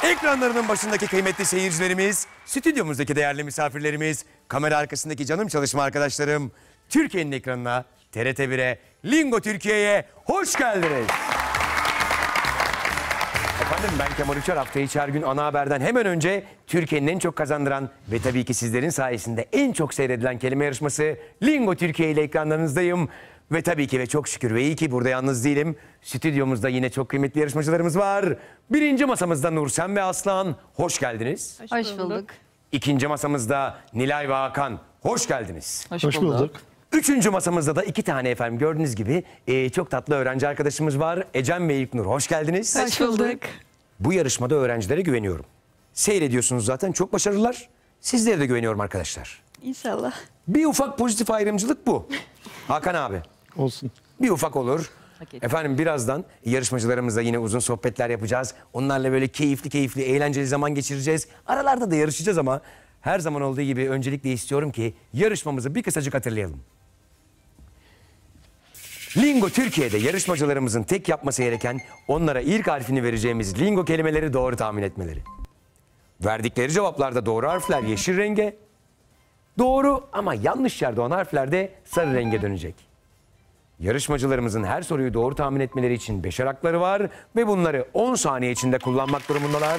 Ekranlarının başındaki kıymetli seyircilerimiz, stüdyomuzdaki değerli misafirlerimiz, kamera arkasındaki canım çalışma arkadaşlarım, Türkiye'nin ekranına, TRT1'e, Lingo Türkiye'ye hoş geldiniz. Efendim ben Kemal Uçar, hafta içi her gün ana haberden hemen önce Türkiye'nin en çok kazandıran ve tabii ki sizlerin sayesinde en çok seyredilen kelime yarışması Lingo Türkiye ile ekranlarınızdayım. Ve tabii ki ve çok şükür ve iyi ki burada yalnız değilim. Stüdyomuzda yine çok kıymetli yarışmacılarımız var. Birinci masamızda Nursen ve Aslan, hoş geldiniz. Hoş bulduk. İkinci masamızda Nilay ve Hakan, hoş geldiniz. Hoş bulduk. Üçüncü masamızda da iki tane efendim gördüğünüz gibi çok tatlı öğrenci arkadaşımız var. Ecem ve İlknur, hoş geldiniz. Hoş bulduk. Bu yarışmada öğrencilere güveniyorum. Seyrediyorsunuz zaten, çok başarılılar. Sizlere de güveniyorum arkadaşlar. İnşallah. Bir ufak pozitif ayrımcılık bu. Hakan abi. Olsun. Bir ufak olur. Efendim birazdan yarışmacılarımızla yine uzun sohbetler yapacağız. Onlarla böyle keyifli, eğlenceli zaman geçireceğiz. Aralarda da yarışacağız ama her zaman olduğu gibi öncelikle istiyorum ki yarışmamızı bir kısacık hatırlayalım. Lingo Türkiye'de yarışmacılarımızın tek yapması gereken onlara ilk harfini vereceğimiz lingo kelimeleri doğru tahmin etmeleri. Verdikleri cevaplarda doğru harfler yeşil renge, doğru ama yanlış yerde olan harfler de sarı renge dönecek. Yarışmacılarımızın her soruyu doğru tahmin etmeleri için 5'er hakları var ve bunları 10 saniye içinde kullanmak durumundalar.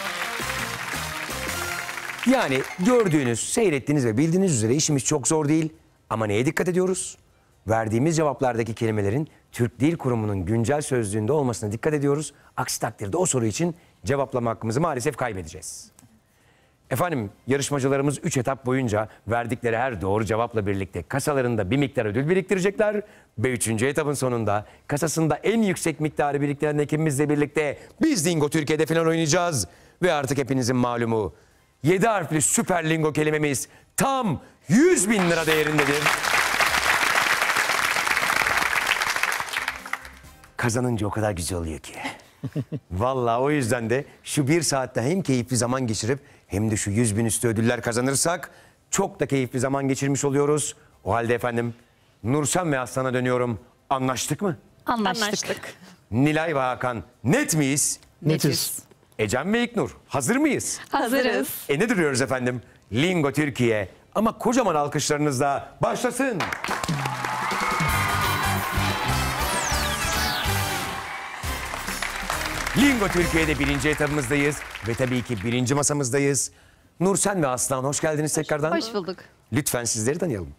Yani gördüğünüz, seyrettiğiniz ve bildiğiniz üzere işimiz çok zor değil. Ama neye dikkat ediyoruz? Verdiğimiz cevaplardaki kelimelerin Türk Dil Kurumu'nun güncel sözlüğünde olmasına dikkat ediyoruz. Aksi takdirde o soru için cevaplama hakkımızı maalesef kaybedeceğiz. Efendim yarışmacılarımız 3 etap boyunca verdikleri her doğru cevapla birlikte kasalarında bir miktar ödül biriktirecekler. Ve 3. etapın sonunda kasasında en yüksek miktarı biriktiren ekibimizle birlikte biz Lingo Türkiye'de falan oynayacağız. Ve artık hepinizin malumu 7 harfli süper lingo kelimemiz tam 100.000 lira değerindedir. Kazanınca o kadar güzel oluyor ki. Vallahi o yüzden de şu bir saatte hem keyifli zaman geçirip hem de şu 100.000 üstü ödüller kazanırsak çok da keyifli zaman geçirmiş oluyoruz. O halde efendim Nursen ve Aslan'a dönüyorum. Anlaştık mı? Anlaştık. Nilay ve Hakan net miyiz? Netiz. Ecem ve İlknur hazır mıyız? Hazırız. Ne duruyoruz efendim? Lingo Türkiye ama kocaman alkışlarınızla başlasın. Lingo Türkiye'de birinci etapımızdayız ve tabii ki birinci masamızdayız. Nursen ve Aslan hoş geldiniz tekrardan. Hoş bulduk. Lütfen sizleri tanıyalım.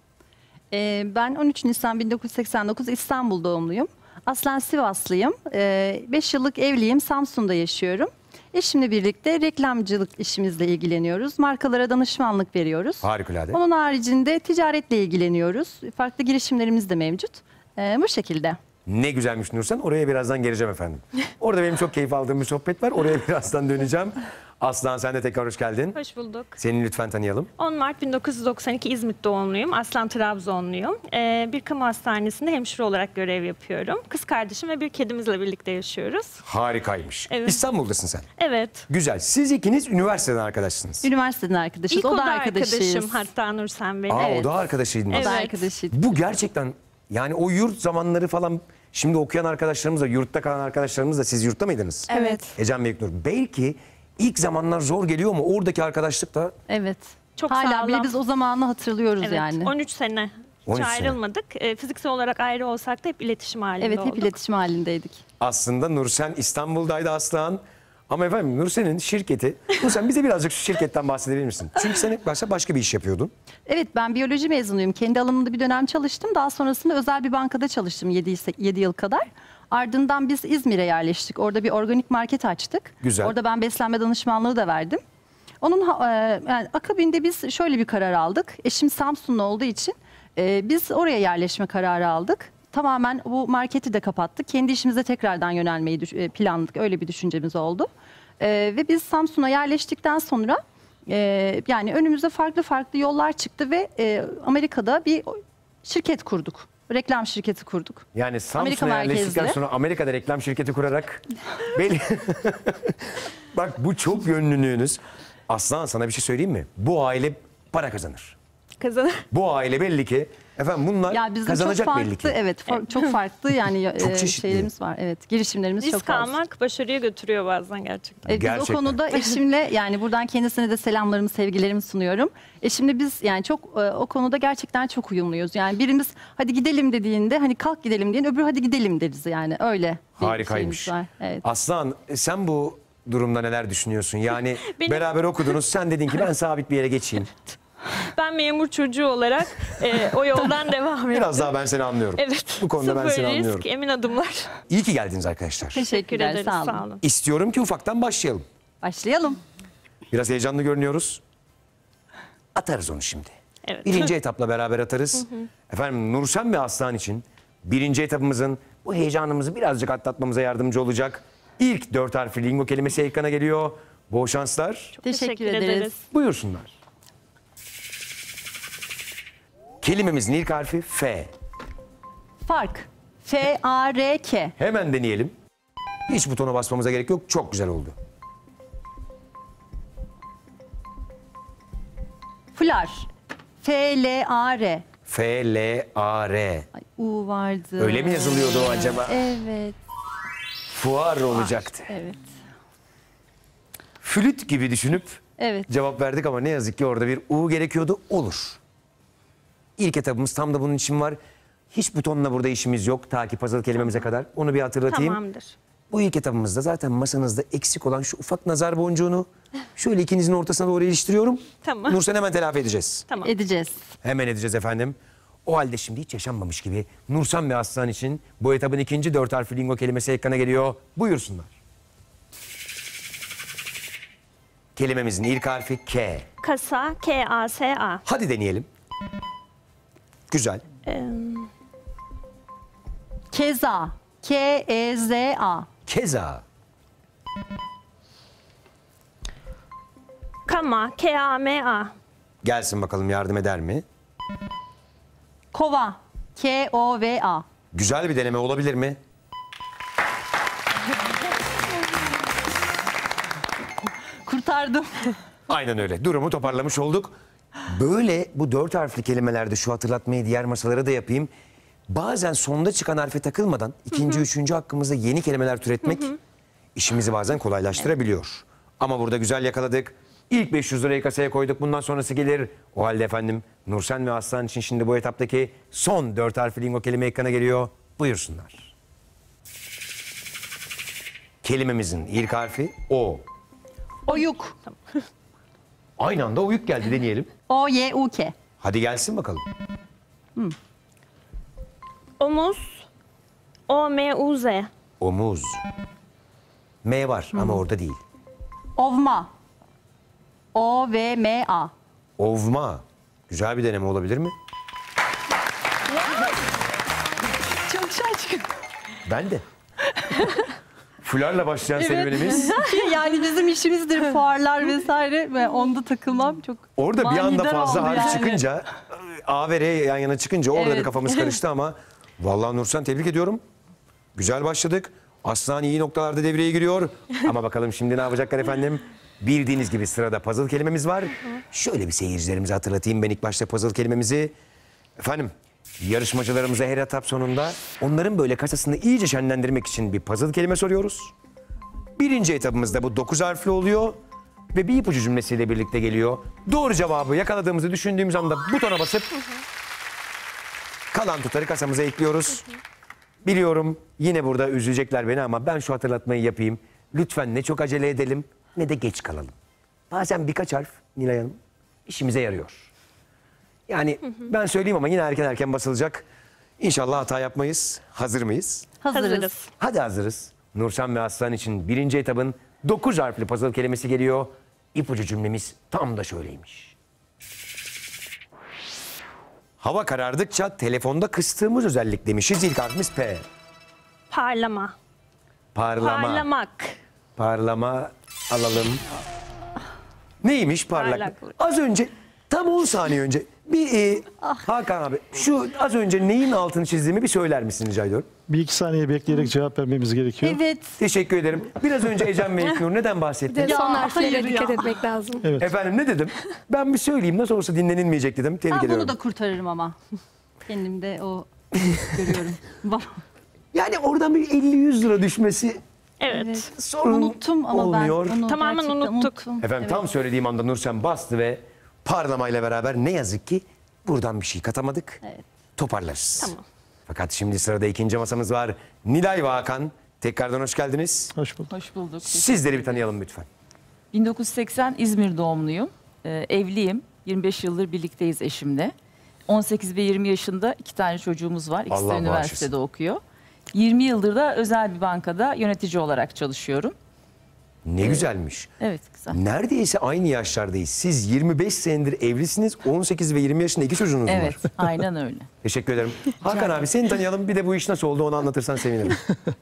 Ben 13 Nisan 1989 İstanbul doğumluyum. Aslen Sivaslıyım. 5 yıllık evliyim. Samsun'da yaşıyorum. Eşimle birlikte reklamcılık işimizle ilgileniyoruz. Markalara danışmanlık veriyoruz. Harikulade. Onun haricinde ticaretle ilgileniyoruz. Farklı girişimlerimiz de mevcut. Bu şekilde. Ne güzelmiş Nursen. Oraya birazdan geleceğim efendim. Orada benim çok keyif aldığım bir sohbet var. Oraya birazdan döneceğim. Aslan sen de tekrar hoş geldin. Hoş bulduk. Seni lütfen tanıyalım. 10 Mart 1992 İzmit doğumluyum. Aslen Trabzonluyum. Bir kamu hastanesinde hemşire olarak görev yapıyorum. Kız kardeşim ve bir kedimizle birlikte yaşıyoruz. Harikaymış. Evet. İstanbul'dasın sen. Evet. Güzel. Siz ikiniz üniversiteden arkadaşsınız. Üniversiteden arkadaşız. İlk o da oda arkadaşıyız. arkadaşım hatta Nursen Bey. Aa, Evet. o da arkadaşıydınız. O da Evet. arkadaşıydı. Bu gerçekten yani o yurt zamanları falan şimdi okuyan arkadaşlarımız da yurtta kalan arkadaşlarımız da siz yurtta mıydınız? Evet. Ecem ve İlknur. Belki ilk zamanlar zor geliyor mu? Oradaki arkadaşlık da Evet. Çok Hala sağlam. bile biz o zamanı hatırlıyoruz Evet. yani. 13 sene. Hiç 13 sene. ayrılmadık. Fiziksel olarak ayrı olsak da hep iletişim halinde Evet, olduk. hep iletişim halindeydik. aslında Nursen İstanbul'daydı Aslan. Ama efendim Nursen'in şirketi. Nursen bize birazcık şu şirketten bahsedebilir misin? Çünkü sen ilk başka bir iş yapıyordun. Evet, ben biyoloji mezunuyum. Kendi alanımda bir dönem çalıştım. Daha sonrasında özel bir bankada çalıştım 7 yıl kadar. Ardından biz İzmir'e yerleştik. Orada bir organik market açtık. Güzel. Orada ben beslenme danışmanlığı da verdim. Onun yani akabinde biz şöyle bir karar aldık. Eşim Samsunlu olduğu için biz oraya yerleşme kararı aldık. Tamamen bu marketi de kapattık. Kendi işimize tekrardan yönelmeyi planladık. Öyle bir düşüncemiz oldu. Ve biz Samsun'a yerleştikten sonra yani önümüze farklı yollar çıktı ve Amerika'da bir şirket kurduk. Reklam şirketi kurduk. Yani Amerika Samsun'a yerleştikten merkezli. sonra Amerika'da reklam şirketi kurarak Bak bu çok yönlülüğünüz. Aslan sana bir şey söyleyeyim mi? Bu aile para kazanır. Kazan. Bu aile belli ki Efendim bunlar Ya bizim çok kazanacak farklı, belli ki. evet, çok farklı yani Çok çeşitli. şeylerimiz var. Evet, girişimlerimiz Risk çok fazla. almak başarıya götürüyor bazen gerçekten. Biz o Gerçekten. konuda eşimle yani buradan kendisine de selamlarımı, sevgilerimi sunuyorum. Eşimle biz yani çok o konuda gerçekten çok uyumluyuz. Yani birimiz hadi gidelim dediğinde hani kalk gidelim diyen öbürü hadi gidelim deriz yani öyle bir Harikaymış. şeyimiz var. Evet. Aslan sen bu durumda neler düşünüyorsun? Yani Benim- beraber okudunuz. Sen dedin ki ben sabit bir yere geçeyim. Ben memur çocuğu olarak o yoldan devam ediyorum. Biraz daha ben seni anlıyorum. Evet. Bu konuda ben Sıfır seni risk, anlıyorum. emin adımlar. İyi ki geldiniz arkadaşlar. Teşekkür Teşekkürler, ederiz. sağ olun. İstiyorum ki ufaktan başlayalım. Başlayalım. Biraz heyecanlı görünüyoruz. Atarız onu şimdi. Evet. Birinci etapla beraber atarız. Efendim Nursen ve Aslan için birinci etapımızın bu heyecanımızı birazcık atlatmamıza yardımcı olacak. İlk 4 harfli lingo kelimesi ekrana geliyor. Bol şanslar. Teşekkür ederiz. Buyursunlar. Kelimemizin ilk harfi F. Fark. F-A-R-K. Hemen deneyelim. Hiç butona basmamıza gerek yok. Çok güzel oldu. Flar. F-L-A-R. F-L-A-R. Ay, U vardı. Öyle mi yazılıyordu o acaba? Evet. Fuar olacaktı. Evet. Flüt gibi düşünüp Evet. cevap verdik ama ne yazık ki orada bir U gerekiyordu. Olur. İlk etapımız tam da bunun için var. Hiç butonla burada işimiz yok ta ki puzzle kelimemize kadar. Onu bir hatırlatayım. Tamamdır. Bu ilk etapımızda zaten masanızda eksik olan şu ufak nazar boncuğunu şöyle ikinizin ortasına doğru iliştiriyorum. Tamam. Nursen hemen telafi edeceğiz. Tamam. Edeceğiz. Hemen edeceğiz efendim. O halde şimdi hiç yaşanmamış gibi Nursen ve Aslan için bu etapın ikinci 4 harfli lingo kelimesi ekrana geliyor. Buyursunlar. Kelimemizin ilk harfi K. Kasa, K-A-S-A. Hadi deneyelim. Güzel. Keza. K-E-Z-A. Keza. Kama, K-A-M-A. Gelsin bakalım yardım eder mi? Kova. K-O-V-A. Güzel bir deneme olabilir mi? Kurtardım. Aynen öyle. Durumu toparlamış olduk. Böyle bu 4 harfli kelimelerde şu hatırlatmayı diğer masalara da yapayım. Bazen sonda çıkan harfe takılmadan ikinci, üçüncü hakkımızda yeni kelimeler türetmek işimizi bazen kolaylaştırabiliyor. Ama burada güzel yakaladık. İlk 500 lirayı kasaya koyduk. Bundan sonrası gelir. O halde efendim Nursen ve Aslan için şimdi bu etaptaki son 4 harfli lingo kelime ekrana geliyor. Buyursunlar. Kelimemizin ilk harfi O. Oyuk. Aynı anda oyuk geldi, deneyelim. O-Y-U-K. Hadi gelsin bakalım. Omuz, O-M-U-Z. Omuz. M var ama orada değil. Ovma. O-V-M-A. Ovma. Güzel bir deneme olabilir mi? Çok şaşkın. Ben de. Fularla başlayan serüvenimiz. Yani bizim işimizdir fuarlar vesaire ve onda takılmam çok Orada bir anda manidar fazla oldu harf yani. çıkınca, A ve R yan yana çıkınca orada bir Evet. kafamız karıştı ama vallahi Nursen tebrik ediyorum. Güzel başladık. Aslan iyi noktalarda devreye giriyor. Ama bakalım şimdi ne yapacaklar efendim? Bildiğiniz gibi sırada puzzle kelimemiz var. Şöyle bir seyircilerimize hatırlatayım ben ilk başta puzzle kelimemizi. Efendim yarışmacılarımıza her etap sonunda onların böyle kasasını iyice şenlendirmek için bir puzzle kelime soruyoruz. Birinci etapımızda bu 9 harfli oluyor ve bir ipucu cümlesiyle birlikte geliyor. Doğru cevabı yakaladığımızı düşündüğümüz anda butona basıp kalan tutarı kasamıza ekliyoruz. Biliyorum yine burada üzülecekler beni ama ben şu hatırlatmayı yapayım. Lütfen ne çok acele edelim ne de geç kalalım. Bazen birkaç harf Nilay Hanım işimize yarıyor. Yani ben söyleyeyim ama yine erken basılacak. İnşallah hata yapmayız. Hazır mıyız? hazırız. Hadi hazırız. Nursen ve Aslan için birinci etapın 9 harfli puzzle kelimesi geliyor. İpucu cümlemiz tam da şöyleymiş. Hava karardıkça telefonda kıstığımız özellik demişiz. İlk harfimiz P. Parlama. Parlama. Parlamak. Parlama alalım. Neymiş parlak? Parlaklık. Az önce tam 10 saniye önce bir Hakan abi şu az önce neyin altını çizdiğimi bir söyler misin rica ediyorum? Bir iki saniye bekleyerek cevap vermemiz gerekiyor. Evet. Teşekkür ederim. Biraz önce Ecem ve İlknur neden bahsettiniz? Ya, Son harflere hayır dikkat ya. etmek lazım. Evet. Efendim ne dedim? Ben bir söyleyeyim nasıl olsa dinlenilmeyecek dedim. Tebrik Ben ediyorum. bunu da kurtarırım ama. Kendimde o görüyorum. Yani oradan bir 50-100 lira düşmesi Evet. sorun Unuttum ama olmuyor. ben onu Tamamen gerçekten unuttuk. unuttum. Efendim tam söylediğim anda Nursen bastı ve parlamayla beraber ne yazık ki buradan bir şey katamadık. Evet. Toparlarız. Tamam. Fakat şimdi sırada ikinci masamız var. Nilay ve Hakan. Tekrardan hoş geldiniz. Hoş bulduk. Hoş bulduk. Sizleri bir tanıyalım lütfen. 1980 İzmir doğumluyum. Evliyim. 25 yıldır birlikteyiz eşimle. 18 ve 20 yaşında 2 tane çocuğumuz var. İkisi Allah de üniversitede bağışlasın. okuyor. 20 yıldır da özel bir bankada yönetici olarak çalışıyorum. Ne güzelmiş. Evet, güzel. Neredeyse aynı yaşlardayız. Siz 25 senedir evlisiniz. 18 ve 20 yaşında 2 çocuğunuz Evet, var. aynen öyle. Teşekkür ederim. Hakan abi seni tanıyalım. Bir de bu iş nasıl oldu onu anlatırsan sevinirim.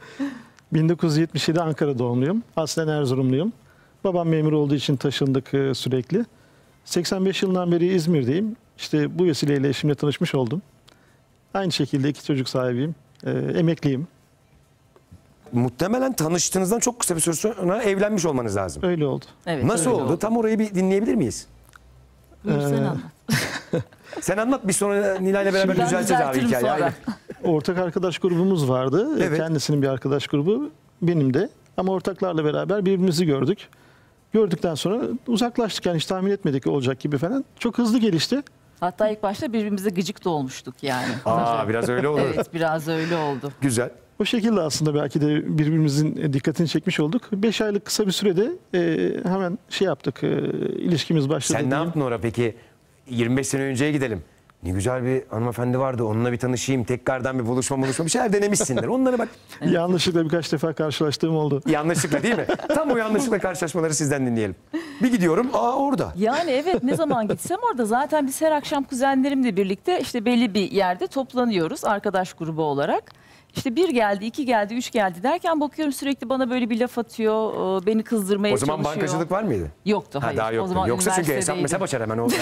1977 Ankara doğumluyum. Aslen Erzurumluyum. Babam memur olduğu için taşındık sürekli. 85 yılından beri İzmir'deyim. İşte bu vesileyle eşimle tanışmış oldum. Aynı şekilde 2 çocuk sahibiyim. Emekliyim. Muhtemelen tanıştığınızdan çok kısa bir süre sonra evlenmiş olmanız lazım. Öyle oldu. Evet, Nasıl öyle oldu? Tam orayı bir dinleyebilir miyiz? Buyur sen anlat. Sen anlat biz sonra Nilay'la beraber Şimdi ben düzelteceğiz abi düzeltirim hikayeyi. sonra. Aynen. Ortak arkadaş grubumuz vardı. Evet. Kendisinin bir arkadaş grubu, benim de. Ama ortaklarla beraber birbirimizi gördük. Gördükten sonra uzaklaştık. Yani hiç tahmin etmedik olacak gibi falan. Çok hızlı gelişti. Hatta ilk başta birbirimize gıcık da olmuştuk yani. Aa biraz öyle olur. Evet, biraz öyle oldu. Güzel. O şekilde aslında belki de birbirimizin dikkatini çekmiş olduk. 5 aylık kısa bir sürede hemen şey yaptık, ilişkimiz başladı. Sen ne diyeyim. yaptın orada peki? 25 sene önceye gidelim. Ne güzel bir hanımefendi vardı. Onunla bir tanışayım. Tekrardan bir buluşma bir şeyler denemişsindir. Onları bak Yanlışlıkla birkaç defa karşılaştığım oldu. yanlışlıkla değil mi? Tam o yanlışlıkla karşılaşmaları sizden dinleyelim. Bir gidiyorum. Aa orada. Yani evet, ne zaman gitsem orada. Zaten biz her akşam kuzenlerimle birlikte işte belli bir yerde toplanıyoruz arkadaş grubu olarak. İşte 1 geldi, 2 geldi, 3 geldi derken bakıyorum sürekli bana böyle bir laf atıyor, beni kızdırmaya O zaman çalışıyor. bankacılık var mıydı? Yoktu, Ha, hayır. daha O yoktu. zaman Yoksa çünkü hesap üniversitedeydim. açar hemen o.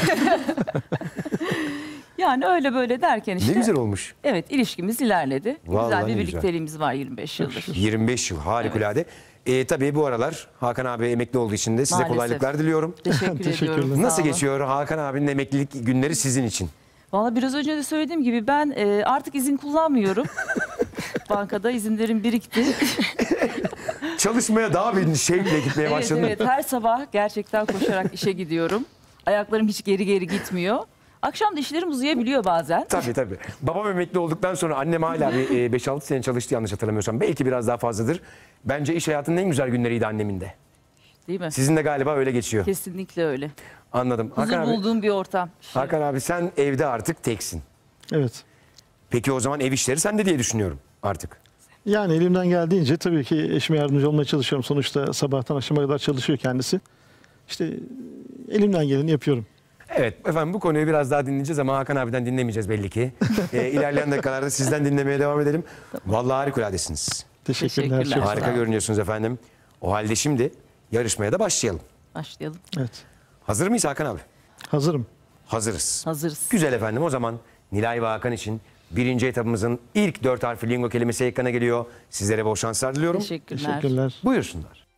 Yani öyle böyle derken işte. Ne güzel olmuş. Evet, ilişkimiz ilerledi. Vallahi güzel bir ne güzel. birlikteliğimiz var 25 yıldır. 25 yıl harikulade. Tabii bu aralar Hakan abi emekli olduğu için de size Maalesef. kolaylıklar diliyorum. Teşekkür Teşekkürler. ediyorum. Nasıl sağ olun. geçiyor Hakan abinin emeklilik günleri sizin için? Valla biraz önce de söylediğim gibi ben artık izin kullanmıyorum. Bankada izinlerim birikti. Çalışmaya daha bir şevkle gitmeye Evet, başladın. evet, her sabah gerçekten koşarak işe gidiyorum. Ayaklarım hiç geri geri gitmiyor. Akşam da işlerim uzayabiliyor bazen. Tabii tabii. Babam emekli olduktan sonra annem hala bir 5-6 sene çalıştı yanlış hatırlamıyorsam. Belki biraz daha fazladır. Bence iş hayatının en güzel günleriydi annemin de. Değil mi? Sizin de galiba öyle geçiyor. Kesinlikle öyle. Anladım. Huzur Hakan abi, bulduğum bir ortam. Hakan abi sen evde artık teksin. Evet. Peki o zaman ev işleri sende diye düşünüyorum artık. Yani elimden geldiğince tabii ki eşime yardımcı olmaya çalışıyorum. Sonuçta sabahtan akşama kadar çalışıyor kendisi. İşte elimden geleni yapıyorum. Evet efendim bu konuyu biraz daha dinleyeceğiz ama Hakan abiden dinlemeyeceğiz belli ki. İlerleyen dakikalarda sizden dinlemeye devam edelim. Vallahi harikuladesiniz. Teşekkürler. Teşekkürler. Çok sağ olun. Harika görünüyorsunuz efendim. O halde şimdi yarışmaya da başlayalım. Başlayalım. Evet. Hazır mıyız Hakan abi? Hazırım. Hazırız. Hazırız. Güzel efendim o zaman Nilay ve Hakan için birinci etapımızın ilk 4 harfli lingo kelimesi ekrana geliyor. Sizlere bol şanslar diliyorum. Teşekkürler. Teşekkürler. Buyursunlar.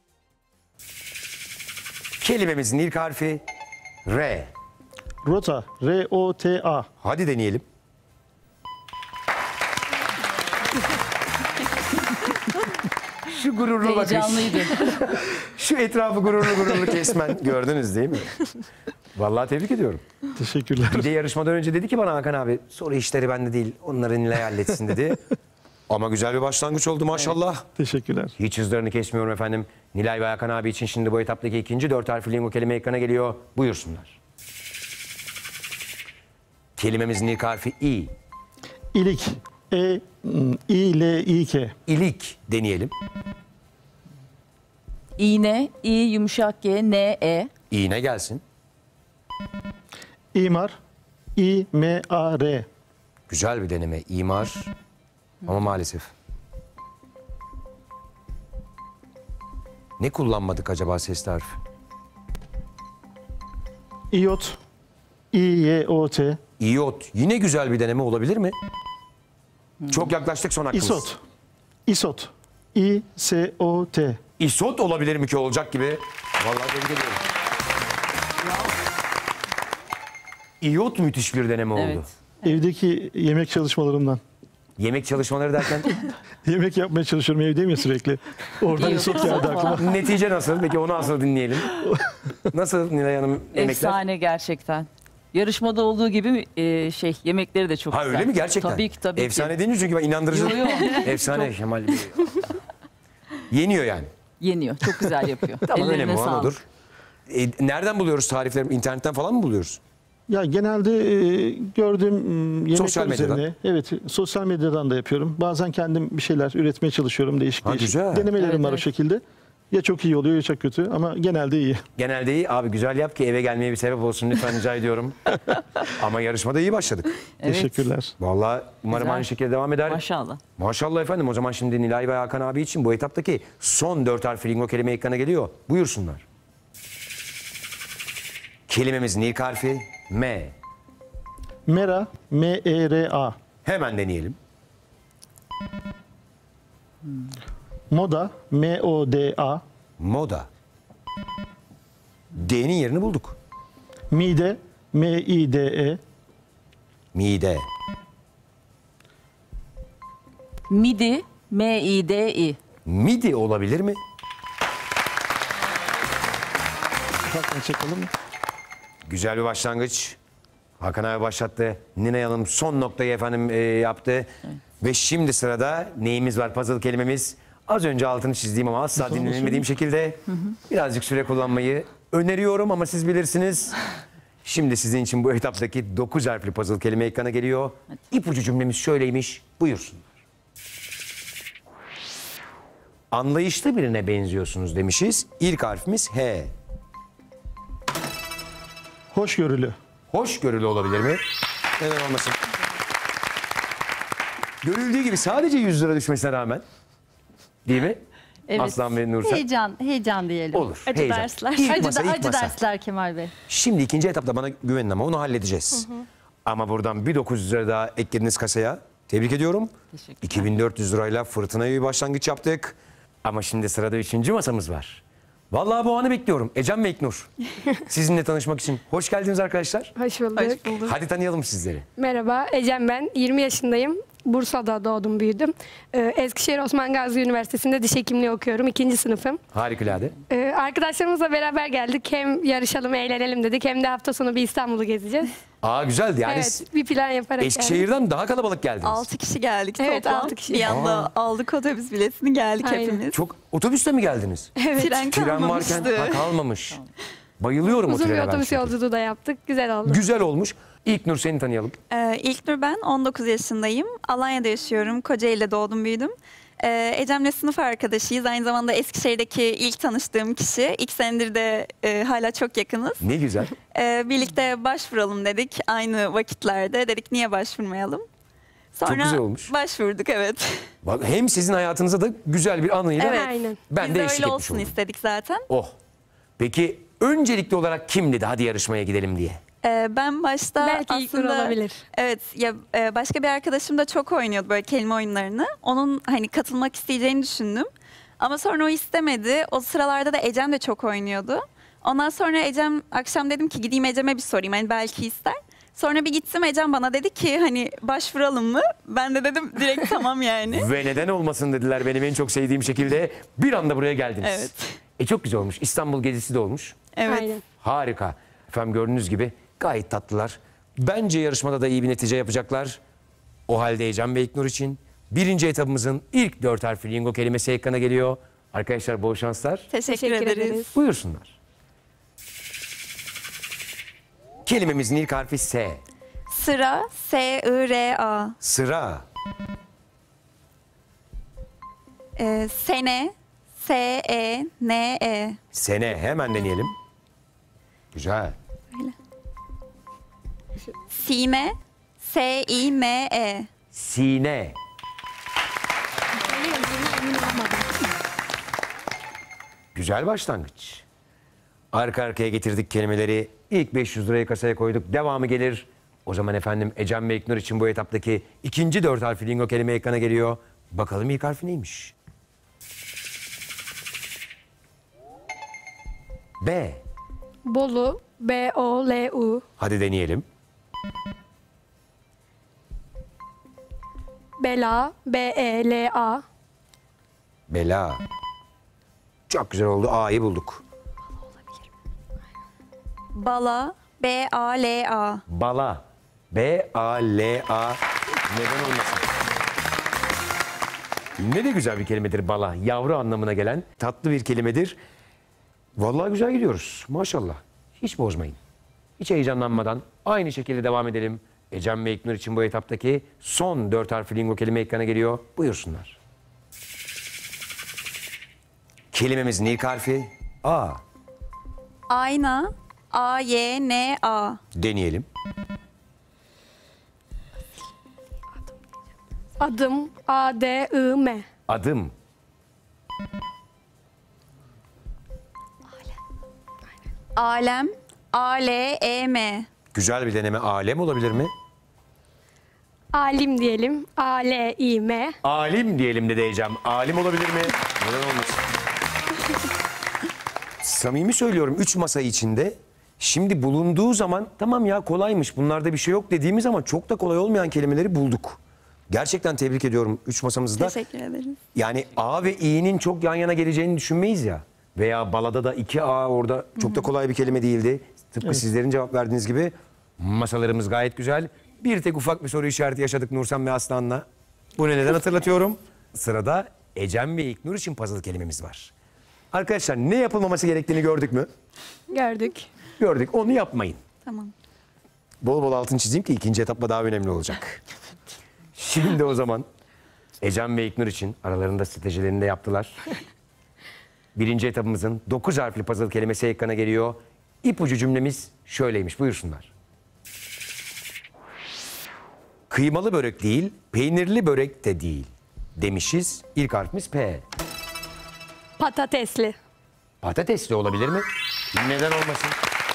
Kelimemizin ilk harfi R. Rota. R-O-T-A. Hadi deneyelim. Şu gururlu bakış, Heyecanlıydı. şu etrafı gururlu kesmen gördünüz değil mi? Vallahi tebrik ediyorum. Teşekkürler. Bir de yarışmadan önce dedi ki bana Hakan abi soru işleri bende değil onları Nilay halletsin dedi. Ama güzel bir başlangıç oldu maşallah. Teşekkürler. Hiç hızlarını kesmiyorum efendim. Nilay ve Hakan abi için şimdi bu etaptaki ikinci 4 harfli lingo kelime ekrana geliyor. Buyursunlar. Kelimemizin ilk harfi İ. İlik. E-İ-L-İ-K. İlik deneyelim. İğne, İ yumuşak G, N, E. İğne gelsin. İmar. İ-M-A-R. Güzel bir deneme. İmar. Ama maalesef. Ne kullanmadık acaba sesli harf? İyot. İ-Y-O-T. İyot. Yine güzel bir deneme olabilir mi? Çok yaklaştık son hakkımız. İsot. İsot. İ-S-O-T. İsot olabilir mi ki olacak gibi. Vallahi tebrik ediyorum. İyot müthiş bir deneme oldu. Evet. Evdeki yemek çalışmalarımdan. Yemek çalışmaları derken Yemek yapmaya çalışıyorum, evdeyim ya sürekli. Oradan İyi isot oldu. geldi aklıma. netice nasıl? Peki onu aslında dinleyelim. Nasıl Nilay Hanım yemekler? Efsane gerçekten. Yarışmada olduğu gibi yemekleri de çok Ha güzel. öyle mi gerçekten? Tabii ki tabii Efsane ki. deyince çünkü ben inandırıcı. Yo, yo. Efsane Kemal Bey. Yeniyor yani. Yeniyor. Çok güzel yapıyor. Tamam Ellerine önemli olan sağlık. odur. Nereden buluyoruz tarifleri? İnternetten falan mı buluyoruz? Ya genelde gördüğüm yemekler Sosyal medyadan. üzerine, evet, sosyal medyadan da yapıyorum. Bazen kendim bir şeyler üretmeye çalışıyorum, değişik Ha, değişik. güzel. Denemelerim Evet, var o evet. şekilde. Ya çok iyi oluyor ya çok kötü ama genelde iyi. Genelde iyi. Abi güzel yap ki eve gelmeye bir sebep olsun lütfen rica ediyorum. Ama yarışmada iyi başladık. Evet. Teşekkürler. Vallahi umarım Güzel. aynı şekilde devam eder. Maşallah. Maşallah efendim. O zaman şimdi Nilay ve Hakan abi için bu etaptaki son 4 harfli lingo kelime ekrana geliyor. Buyursunlar. Kelimemizin ilk harfi M. Mera, M-E-R-A. Hemen deneyelim. Moda, M-O-D-A. Moda. D'nin yerini bulduk. Mide, M-I-D-E. Mide. Midi, M-I-D-I. Midi olabilir mi? Ufaktan çekelim mi? Güzel bir başlangıç. Hakan abi başlattı. Nilay Hanım son noktayı efendim yaptı. Ve şimdi sırada neyimiz var? Puzzle kelimemiz. Az önce altını çizdiğim ama asla dinlenmediğim şekilde birazcık süre kullanmayı öneriyorum ama siz bilirsiniz. Şimdi sizin için bu etaptaki 9 harfli puzzle kelime ekrana geliyor. İpucu cümlemiz şöyleymiş. Buyursunlar. Anlayışlı birine benziyorsunuz demişiz. İlk harfimiz H. Hoşgörülü. Hoşgörülü olabilir mi? Neden olmasın? Görüldüğü gibi sadece 100 lira düşmesine rağmen. Değil mi? Evet. Aslan ve Nursel. Heyecan diyelim. Olur. Acı heyecan. dersler. İlk Acı, masa, ilk acı masa. dersler Kemal Bey. Şimdi ikinci etapta bana güvenin ama onu halledeceğiz. Ama buradan bir 900 lira daha eklediniz kasaya. Tebrik ediyorum. Teşekkürler. 2400 lirayla fırtınaya bir başlangıç yaptık. Ama şimdi sırada 3. masamız var. Vallahi bu anı bekliyorum. Ecem ve İknur. Sizinle tanışmak için. Hoş geldiniz arkadaşlar. Hoş bulduk. Hadi tanıyalım sizleri. Merhaba, Ecem ben. 20 yaşındayım. Bursa'da doğdum, büyüdüm. Eskişehir Osman Gazi Üniversitesi'nde diş hekimliği okuyorum. 2. sınıfım. Harikulade. Arkadaşlarımızla beraber geldik. Hem yarışalım, eğlenelim dedik. Hem de hafta sonu bir İstanbul'u gezeceğiz. Aa güzeldi yani. Evet, bir plan yaparak geldik. Eskişehir'den daha kalabalık geldiniz. 6 kişi geldik Evet, toplam. 6 kişi. Bir anda aldık otobüs biletini geldik Aynen. hepimiz. Çok otobüsle mi geldiniz? Tren Tren kalmamıştı. varken ha, kalmamış. Bayılıyorum o Uzun bir trene ben otobüs çünkü. yolculuğu da yaptık. Güzel oldu. Güzel olmuş. İlk Nur seni tanıyalım. İlknur ben 19 yaşındayım. Alanya'da yaşıyorum. Kocaeli'de doğdum büyüdüm. Ecem'le sınıf arkadaşıyız. Aynı zamanda Eskişehir'deki ilk tanıştığım kişi. 2 senedir de hala çok yakınız. Ne güzel. Birlikte başvuralım dedik. Aynı vakitlerde dedik niye başvurmayalım. Sonra güzel olmuş. başvurduk evet. Bak, hem sizin hayatınıza da güzel bir anıyla Evet. Aynen. ben Biz de de eşlik öyle etmiş olsun oldum. istedik zaten. Oh. Peki öncelikli olarak kim dedi hadi yarışmaya gidelim diye? Ben başta Belki İlknur aslında olabilir. evet ya başka bir arkadaşım da çok oynuyordu böyle kelime oyunlarını. Onun hani katılmak isteyeceğini düşündüm. Ama sonra o istemedi. O sıralarda da Ecem de çok oynuyordu. Ondan sonra Ecem akşam dedim ki gideyim Ecem'e bir sorayım hani belki ister. Sonra bir gittim Ecem bana dedi ki hani başvuralım mı? Ben de dedim direkt tamam yani. Ve neden olmasın dediler benim en çok sevdiğim şekilde. Bir anda buraya geldiniz. Evet. Çok güzel olmuş. İstanbul gezisi de olmuş. Evet. Aynen. Harika. Efendim gördüğünüz gibi gayet tatlılar. Bence yarışmada da iyi bir netice yapacaklar. O halde Ecem ve İlknur için birinci etabımızın ilk 4 harfli lingo kelimesi ekrana geliyor. Arkadaşlar bol şanslar. Teşekkür ederiz. Buyursunlar. Kelimemizin ilk harfi S. Sıra S-I-R-A. Sıra. Sene S-E-N-E. Sene. Hemen deneyelim. Güzel. Sime S-İ-M-E. Sine. Güzel başlangıç. Arka arkaya getirdik kelimeleri. İlk 500 lirayı kasaya koyduk. Devamı gelir. O zaman efendim Ecem ve İknur için bu etaptaki ikinci 4 harfli lingo kelime ekrana geliyor. Bakalım ilk harfi neymiş? B. Bolu, B-O-L-U. Hadi deneyelim. Bela, B-E-L-A. Bela. Çok güzel oldu. A'yı bulduk. Bala, B-A-L-A. Bala. B-A-L-A. Neden olmasın? Ne de güzel bir kelimedir bala. Yavru anlamına gelen tatlı bir kelimedir. Vallahi güzel gidiyoruz. Maşallah. Hiç bozmayın. Hiç heyecanlanmadan aynı şekilde devam edelim. Ecem ve İknur için bu etaptaki son 4 harfli lingo kelime ekrana geliyor. Buyursunlar. Kelimemizin ilk harfi A. Ayna, A-Y-N-A. Deneyelim. Adım, A-D-I-M. Adım. Alem, A-L-E-M. Güzel bir deneme. Alem olabilir mi? Alim diyelim, A-L-İ-M. Alim diyelim dedi Ecem. Alim olabilir mi? Neden olmasın? Samimi söylüyorum 3 masa içinde şimdi bulunduğu zaman tamam ya kolaymış bunlarda bir şey yok dediğimiz ama çok da kolay olmayan kelimeleri bulduk. Gerçekten tebrik ediyorum 3 masamızda. Teşekkür ederiz. Yani A ve İ'nin çok yan yana geleceğini düşünmeyiz ya. Veya balada da 2A orada çok da kolay bir kelime değildi. Tıpkı sizlerin cevap verdiğiniz gibi masalarımız gayet güzel. Bir tek ufak bir soru işareti yaşadık Nursen ve Aslan'la. Bu neden hatırlatıyorum. Sırada Ecem ve İknur için puzzle kelimemiz var. Arkadaşlar ne yapılmaması gerektiğini gördük mü? Gördük. Gördük. Onu yapmayın. Tamam. Bol bol altını çizeyim ki ikinci etapla daha önemli olacak. Şimdi o zaman Ecem ve İknur için aralarında stratejilerini de yaptılar. Birinci etapımızın 9 harfli puzzle kelimesi ekrana geliyor. İpucu cümlemiz şöyleymiş. Buyursunlar. Kıymalı börek değil, peynirli börek de değil demişiz. İlk harfimiz P. Patatesli. Patatesli olabilir mi? Neden olmasın?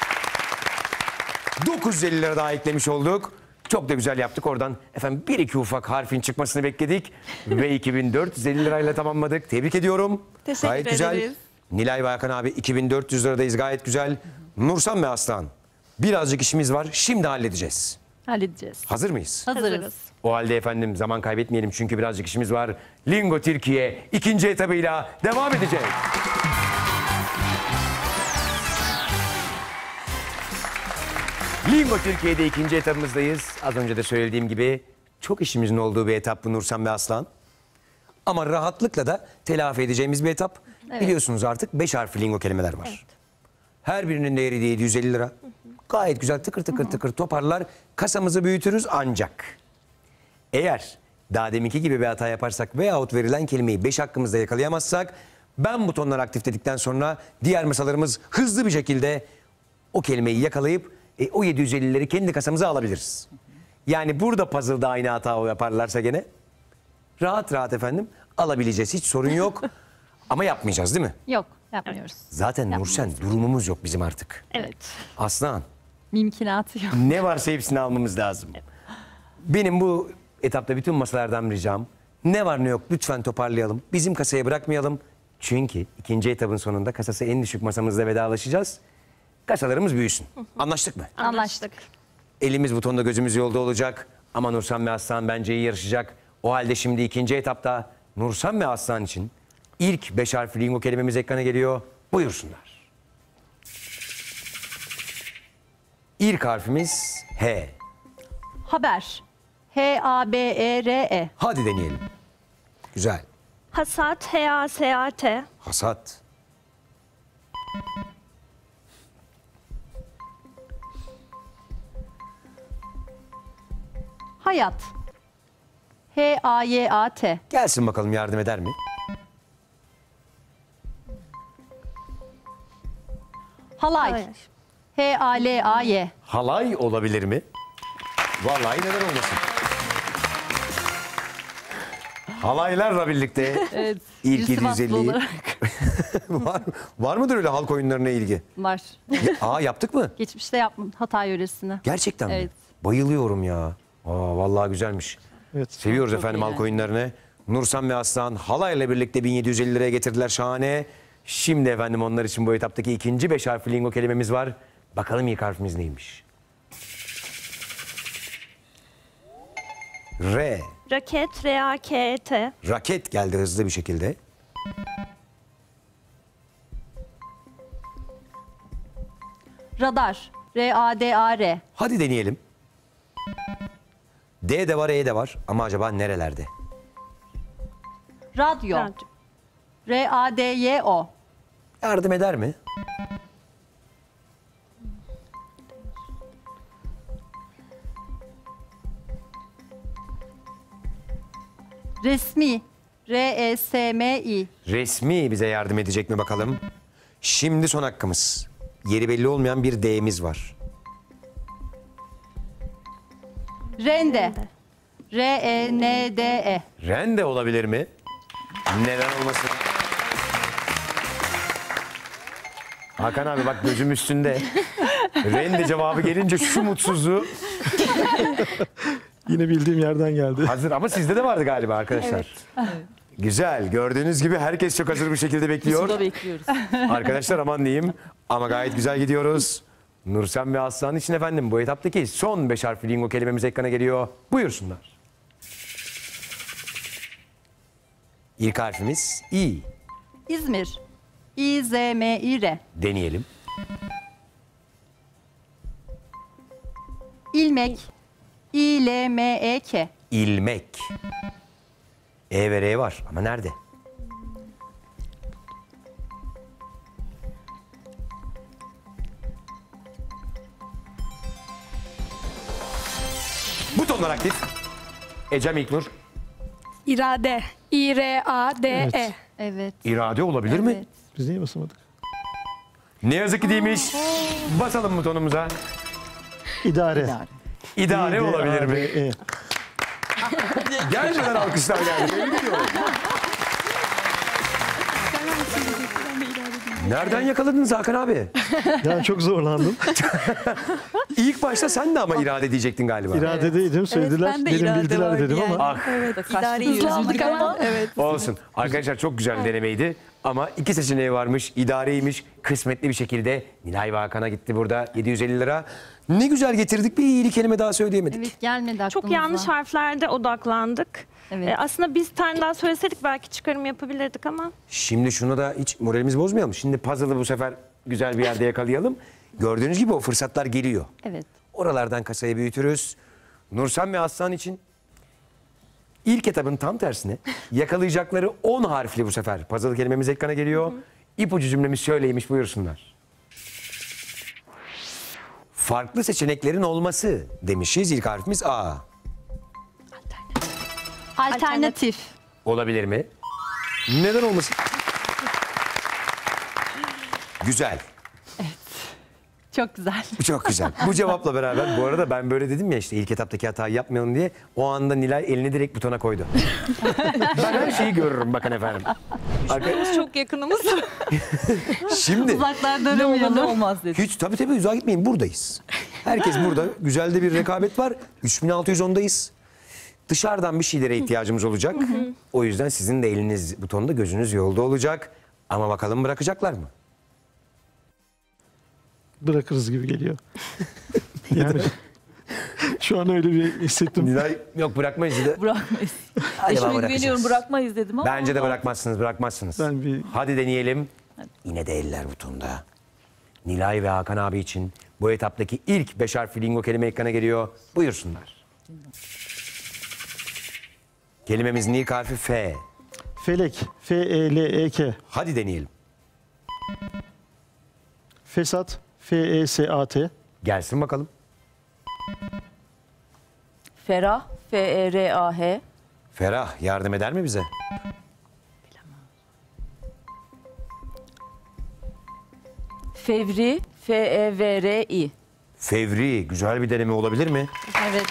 950 lira daha eklemiş olduk. Çok da güzel yaptık oradan. Efendim bir iki ufak harfin çıkmasını bekledik. Ve 2450 lirayla tamamladık. Tebrik ediyorum. Teşekkür gayet güzel. ederiz. Nilay ve Hakan abi 2400 liradayız gayet güzel. Nursan ve Aslan birazcık işimiz var. Şimdi halledeceğiz. Halledeceğiz. Hazır mıyız? Hazırız. O halde efendim zaman kaybetmeyelim çünkü birazcık işimiz var. Lingo Türkiye ikinci etabıyla devam edecek. Lingo Türkiye'de ikinci etapımızdayız. Az önce de söylediğim gibi çok işimizin olduğu bir etap bu Nursen ve Aslan. Ama rahatlıkla da telafi edeceğimiz bir etap. Biliyorsunuz artık 5 harfli lingo kelimeler var. Her birinin değeri de 750 lira. Gayet güzel tıkır tıkır tıkır toparlar. Kasamızı büyütürüz ancak. Eğer daha deminki gibi bir hata yaparsak veyahut verilen kelimeyi 5 hakkımızda yakalayamazsak ben butonları aktif dedikten sonra diğer masalarımız hızlı bir şekilde o kelimeyi yakalayıp o 750'leri kendi kasamıza alabiliriz. Yani burada puzzle'da aynı hata yaparlarsa gene rahat rahat efendim alabileceğiz. Hiç sorun yok. Ama yapmayacağız değil mi? Yok, yapmıyoruz. Zaten Nursen durumumuz yok bizim artık. Evet. Aslan Mümkünatı yok. ne varsa hepsini almamız lazım. Benim bu etapta bütün masalardan ricam ne var ne yok lütfen toparlayalım. Bizim kasaya bırakmayalım. Çünkü ikinci etapın sonunda kasası en düşük masamızla vedalaşacağız. Kasalarımız büyüsün. Anlaştık mı? Anlaştık. Elimiz butonda gözümüz yolda olacak. Ama Nursen ve Aslan bence iyi yarışacak. O halde şimdi ikinci etapta Nursen ve Aslan için ilk 5 harfli lingo kelimemiz ekrana geliyor. Buyursunlar. İlk harfimiz H. Haber. H-A-B-E-R-E. Hadi deneyelim. Güzel. Hasat, H-A-S-A-T. Hasat. Hayat. H-A-Y-A-T. Gelsin bakalım yardım eder mi? Halay. H-A-L-A-Y. Halay olabilir mi? Vallahi neden olmasın? Halaylarla birlikte Evet. ilk bir Sivaslı 750'yi. olarak var mıdır öyle halk oyunlarına ilgi? var. Aa yaptık mı? Geçmişte yaptım Hatay yöresine. Gerçekten mi? Evet. Bayılıyorum ya. Aa vallahi güzelmiş. Evet. Seviyoruz Çok efendim halk eğlenceli. oyunlarını. Nursan ve Aslan halayla birlikte 1750 liraya getirdiler şahane. Şimdi efendim onlar için bu etaptaki ikinci 5 harfli lingo kelimemiz var. Bakalım ilk harfimiz neymiş? R. Raket, R-A-K-E-T. Raket geldi hızlı bir şekilde. Radar. R-A-D-A-R. Hadi deneyelim. D de var, E de var ama acaba nerelerde? Radyo. Radyo. R-A-D-Y-O. Yardım eder mi? Resmi. R-E-S-M-İ. Resmi bize yardım edecek mi bakalım? Şimdi son hakkımız. Yeri belli olmayan bir D'miz var. Rende. R-E-N-D-E. Rende olabilir mi? Neden olmasın? Hakan abi bak gözüm üstünde. Rende cevabı gelince şu mutsuzluğu Yine bildiğim yerden geldi. hazır ama sizde de vardı galiba arkadaşlar. Güzel. Gördüğünüz gibi herkes çok hazır bir şekilde bekliyor. Suda bekliyoruz. Arkadaşlar aman diyeyim ama gayet güzel gidiyoruz. Nursen ve Aslan için efendim bu etaptaki son 5 harfli lingo kelimemiz ekrana geliyor. Buyursunlar. İlk harfimiz İ. İzmir. İ-Z-M-İ-R. Deneyelim. İlmek. İ-L-M-E-K. İlmek. E ve R var ama nerede? Butonlar aktif. Ecem İlknur. İrade. İ-R-A-D-E. Evet. Evet. İrade olabilir mi? Evet. Biz niye basamadık? Ne yazık ki değilmiş. Basalım butonumuza. İdare. İdare olabilir mi? İ-D-A-R-E. Gelmeden alkışlar geldi. Tebrik ediyorum. Nereden yakaladınız Hakan abi? Yani çok zorlandım. İlk başta sen de ama irade diyecektin galiba. İradedeydim söylediler. ben de Benim irade bildiler vardı dedim yani. ama Ah İdare hızlandık ama. Evet. olsun. Arkadaşlar çok güzel bir denemeydi. Ama iki seçeneği varmış. İdareymiş. Kısmetli bir şekilde Nilay ve Hakan'a gitti burada 750 lira. Ne güzel getirdik bir iyili kelime daha söyleyemedik. Evet gelmedi aklımıza. Çok yanlış harflerde odaklandık. Evet. Aslında biz tane daha söyleseydik belki çıkarım yapabilirdik ama. Şimdi şunu da hiç moralimizi bozmayalım. Şimdi puzzle'ı bu sefer güzel bir yerde yakalayalım. Gördüğünüz gibi o fırsatlar geliyor. Evet. Oralardan kasayı büyütürüz. Nursen ve Aslan için ilk etapın tam tersine yakalayacakları 10 harfli bu sefer. Puzzle kelimemiz ekrana geliyor. İpucu cümlemiz şöyleymiş buyursunlar. Farklı seçeneklerin olması demişiz. İlk harfimiz A. Alternatif. Olabilir mi? Neden olmasın? Güzel. Çok güzel. Çok güzel. Bu cevapla beraber bu arada ben böyle dedim ya işte ilk etaptaki hatayı yapmayalım diye. O anda Nilay elini direkt butona koydu. Ben her şeyi görürüm bakın efendim. Çok yakınımız. Şimdi Uzaklardan Ne olur ne aramayalım. olmaz dedi. hiç tabii uzağa gitmeyin buradayız. Herkes burada. Güzel de bir rekabet var. 3610'dayız. Dışarıdan bir şeylere ihtiyacımız olacak. O yüzden sizin de eliniz butonda gözünüz yolda olacak. Ama bakalım bırakacaklar mı? bırakırız gibi geliyor. Yani şu an öyle bir hissettim. Nilay yok bırakmayız dedi. Bırakmayız. Acaba Eşime bırakacağız. güveniyorum bırakmayız dedim ama. Bence de bırakmazsınız. Ben bir Hadi deneyelim. Yine de eller butonda. Nilay ve Hakan abi için bu etaptaki ilk 5 harfli lingo kelime ekrana geliyor. Buyursunlar. Kelimemizin ilk harfi F. felek. F-E-L-E-K. Hadi deneyelim. Fesat. F-E-S-A-T. Gelsin bakalım. Ferah. F-E-R-A-H. Ferah yardım eder mi bize? Fevri. F-E-V-R-I. Fevri güzel bir deneme olabilir mi? Evet.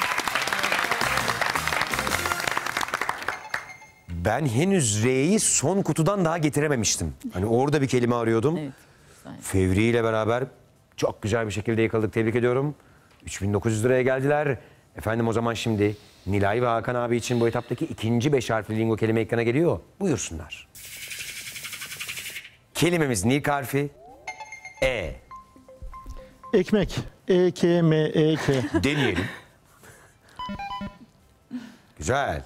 Ben henüz R'yi son kutudan daha getirememiştim. Hani orada bir kelime arıyordum. Evet. Fevri ile beraber çok güzel bir şekilde yakaladık. Tebrik ediyorum. 3900 liraya geldiler. Efendim o zaman şimdi Nilay ve Hakan abi için bu etaptaki ikinci 5 harfli lingo kelime ekrana geliyor. Buyursunlar. Kelimemizin ilk harfi E. Ekmek. E-K-M-E-K. Deneyelim. Güzel.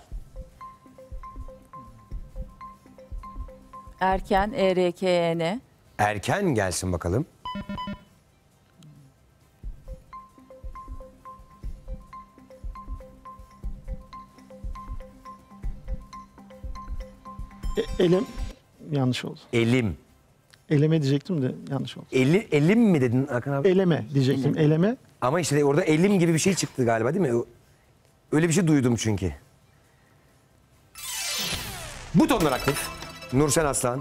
Erken, ERKN. Erken gelsin bakalım. Elem yanlış oldu. Elim. Eleme diyecektim de yanlış oldu. Elim mi dedin Hakan abi? Eleme diyecektim. Eleme. Ama işte orada elim gibi bir şey çıktı galiba değil mi? Öyle bir şey duydum çünkü. Butonlar aktif. Nursen Aslan.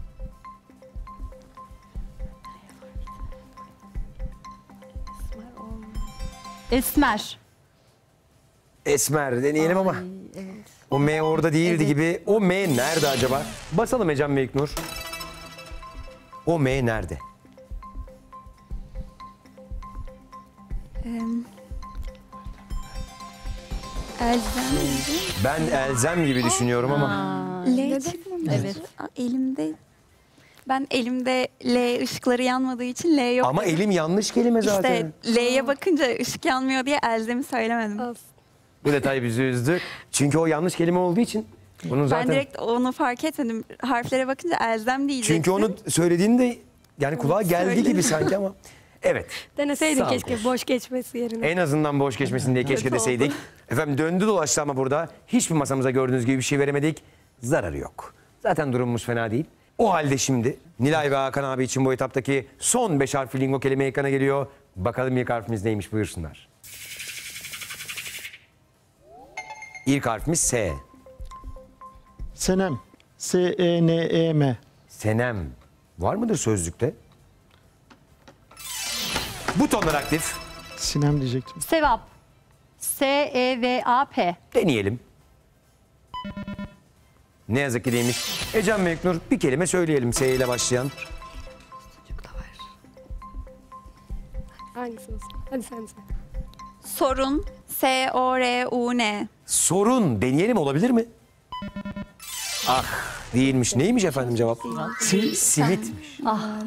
Esmer. Esmer deneyelim ama. O M orada değildi gibi. O M nerede acaba? Basalım Ecem ve İlknur. O M nerede? Elzem. Ben Elzem gibi düşünüyorum ama. L çıkmamış. Evet. Elimde. Ben elimde L ışıkları yanmadığı için L yok. Ama elim yanlış kelime zaten. İşte L'ye bakınca ışık yanmıyor diye Elzem'i söylemedim. Bu detay bizi üzdü. Çünkü o yanlış kelime olduğu için. Bunun zaten... Ben direkt onu fark etmedim. Harflere bakınca Elzem diyecektim. Çünkü onu söylediğinde yani kulağa geldi söyledim. gibi sanki ama. Evet. Deneseydin Sağ ol. keşke boş geçmesi yerine. En azından boş geçmesin diye keşke deseydik. Efendim döndü dolaştı ama burada hiçbir masamıza gördüğünüz gibi bir şey veremedik. Zararı yok. Zaten durumumuz fena değil. O halde şimdi Nilay ve Hakan abi için bu etaptaki son 5 harfli lingo kelime ekrana geliyor. Bakalım ilk harfimiz neymiş, buyursunlar. İlk harfimiz S. Senem. S-E-N-E-M. Senem. Var mıdır sözlükte? Butonlar aktif. Sinem diyecektim. Sevap. S-E-V-A-P. Deneyelim. Ne yazık ki değilmiş. Ecem ve İlknur bir kelime söyleyelim S ile başlayan. Hangisi olsun? Hadi sen söyle. Sorun. S-O-R-U-N. Sorun deneyelim, olabilir mi? Ah değilmiş. Neymiş efendim cevap? Simitmiş.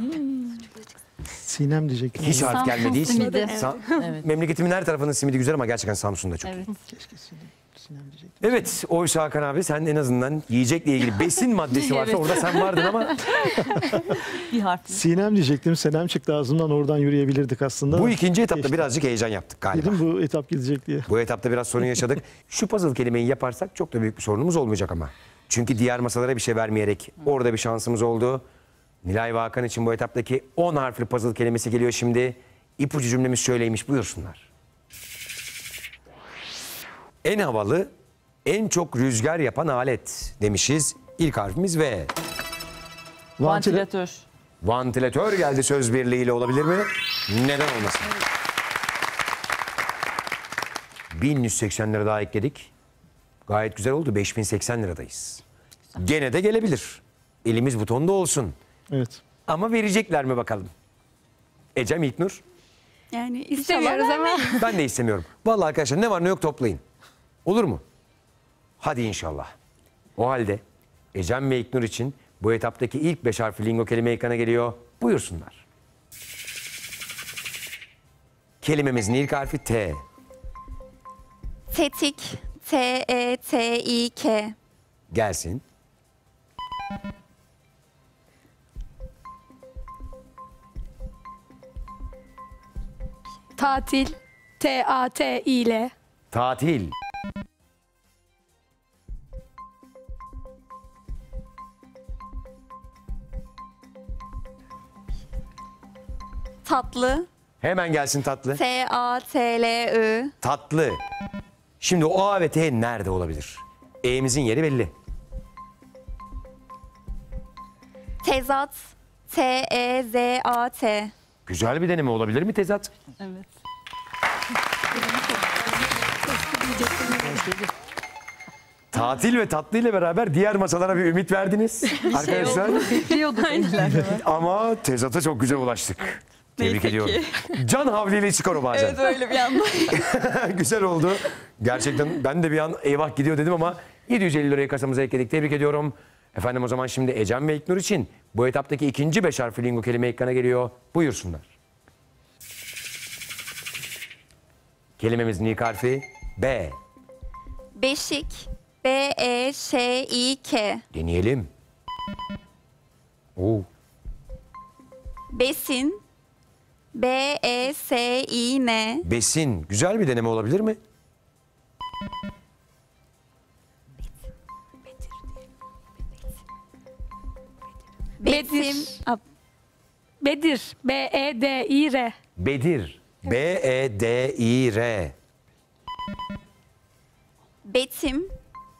Sinem diyecektim. Hiç harf Samsun gelmediği için. simidi. Evet. Memleketimin her tarafının simidi güzel ama gerçekten Samsun'da çok. Evet. Keşke Sinem diyecektim. Evet, oysa Hakan abi sen en azından yiyecekle ilgili besin maddesi varsa Evet. orada sen vardın ama Bir harf. Sinem diyecektim. Senem çıktı ağzımdan, oradan yürüyebilirdik aslında. bu ikinci etapta Geçti. birazcık heyecan yaptık galiba. Dedim bu etap gidecek diye. Bu etapta biraz sorun yaşadık. Şu puzzle kelimeyi yaparsak çok da büyük bir sorunumuz olmayacak ama. Çünkü diğer masalara bir şey vermeyerek orada bir şansımız oldu. Nilay ve Hakan için bu etaptaki 10 harfli puzzle kelimesi geliyor şimdi. İpucu cümlemiz şöyleymiş, buyursunlar. En havalı, en çok rüzgar yapan alet demişiz. İlk harfimiz V. Vantilatör. Vantilatör geldi söz birliğiyle, olabilir mi? Neden olmasın? 1180 lira daha ekledik. Gayet güzel oldu. 5080 liradayız. Gene de gelebilir. Elimiz butonda olsun. Evet. Ama verecekler mi bakalım? Ecem, İlknur? Yani istemiyoruz ama. Ben de istemiyorum. Vallahi arkadaşlar ne var ne yok toplayın. Olur mu? Hadi inşallah. O halde Ecem ve İlknur için bu etaptaki ilk 5 harfli lingo kelime ekrana geliyor. Buyursunlar. Kelimemizin ilk harfi T. Tetik. T-E-T-İ-K. Gelsin. Tatil. T-A-T-İ-L. Tatil. Tatlı. Hemen gelsin tatlı. T-A-T-L-I. Tatlı. Şimdi o A ve T nerede olabilir? E'mizin yeri belli. Tezat. T-E-Z-A-T. Güzel bir deneme olabilir mi tezat? Evet. Tatil ve tatlı ile beraber diğer masalara bir ümit verdiniz arkadaşlar. Bekliyorduk. Ama tezata çok güzel ulaştık. Tebrik ediyorum. Can havliyle çıkar o bazen. Evet öyle bir anda. Güzel oldu. Gerçekten ben de bir an eyvah gidiyor dedim ama 750 lirayı kasamıza ekledik. Tebrik ediyorum. Efendim o zaman şimdi Ecem ve İlknur için bu etaptaki ikinci 5 harfli lingo kelime ekrana geliyor. Buyursunlar. Kelimemizin ilk harfi B. Beşik. B-E-Ş-İ-K. Deneyelim. Oo. Besin. B-E-S-İ-N. Besin. Güzel bir deneme olabilir mi? Besim. Bedir. B-E-D-İ-R. Bedir. B-E-D-İ-R. Betim.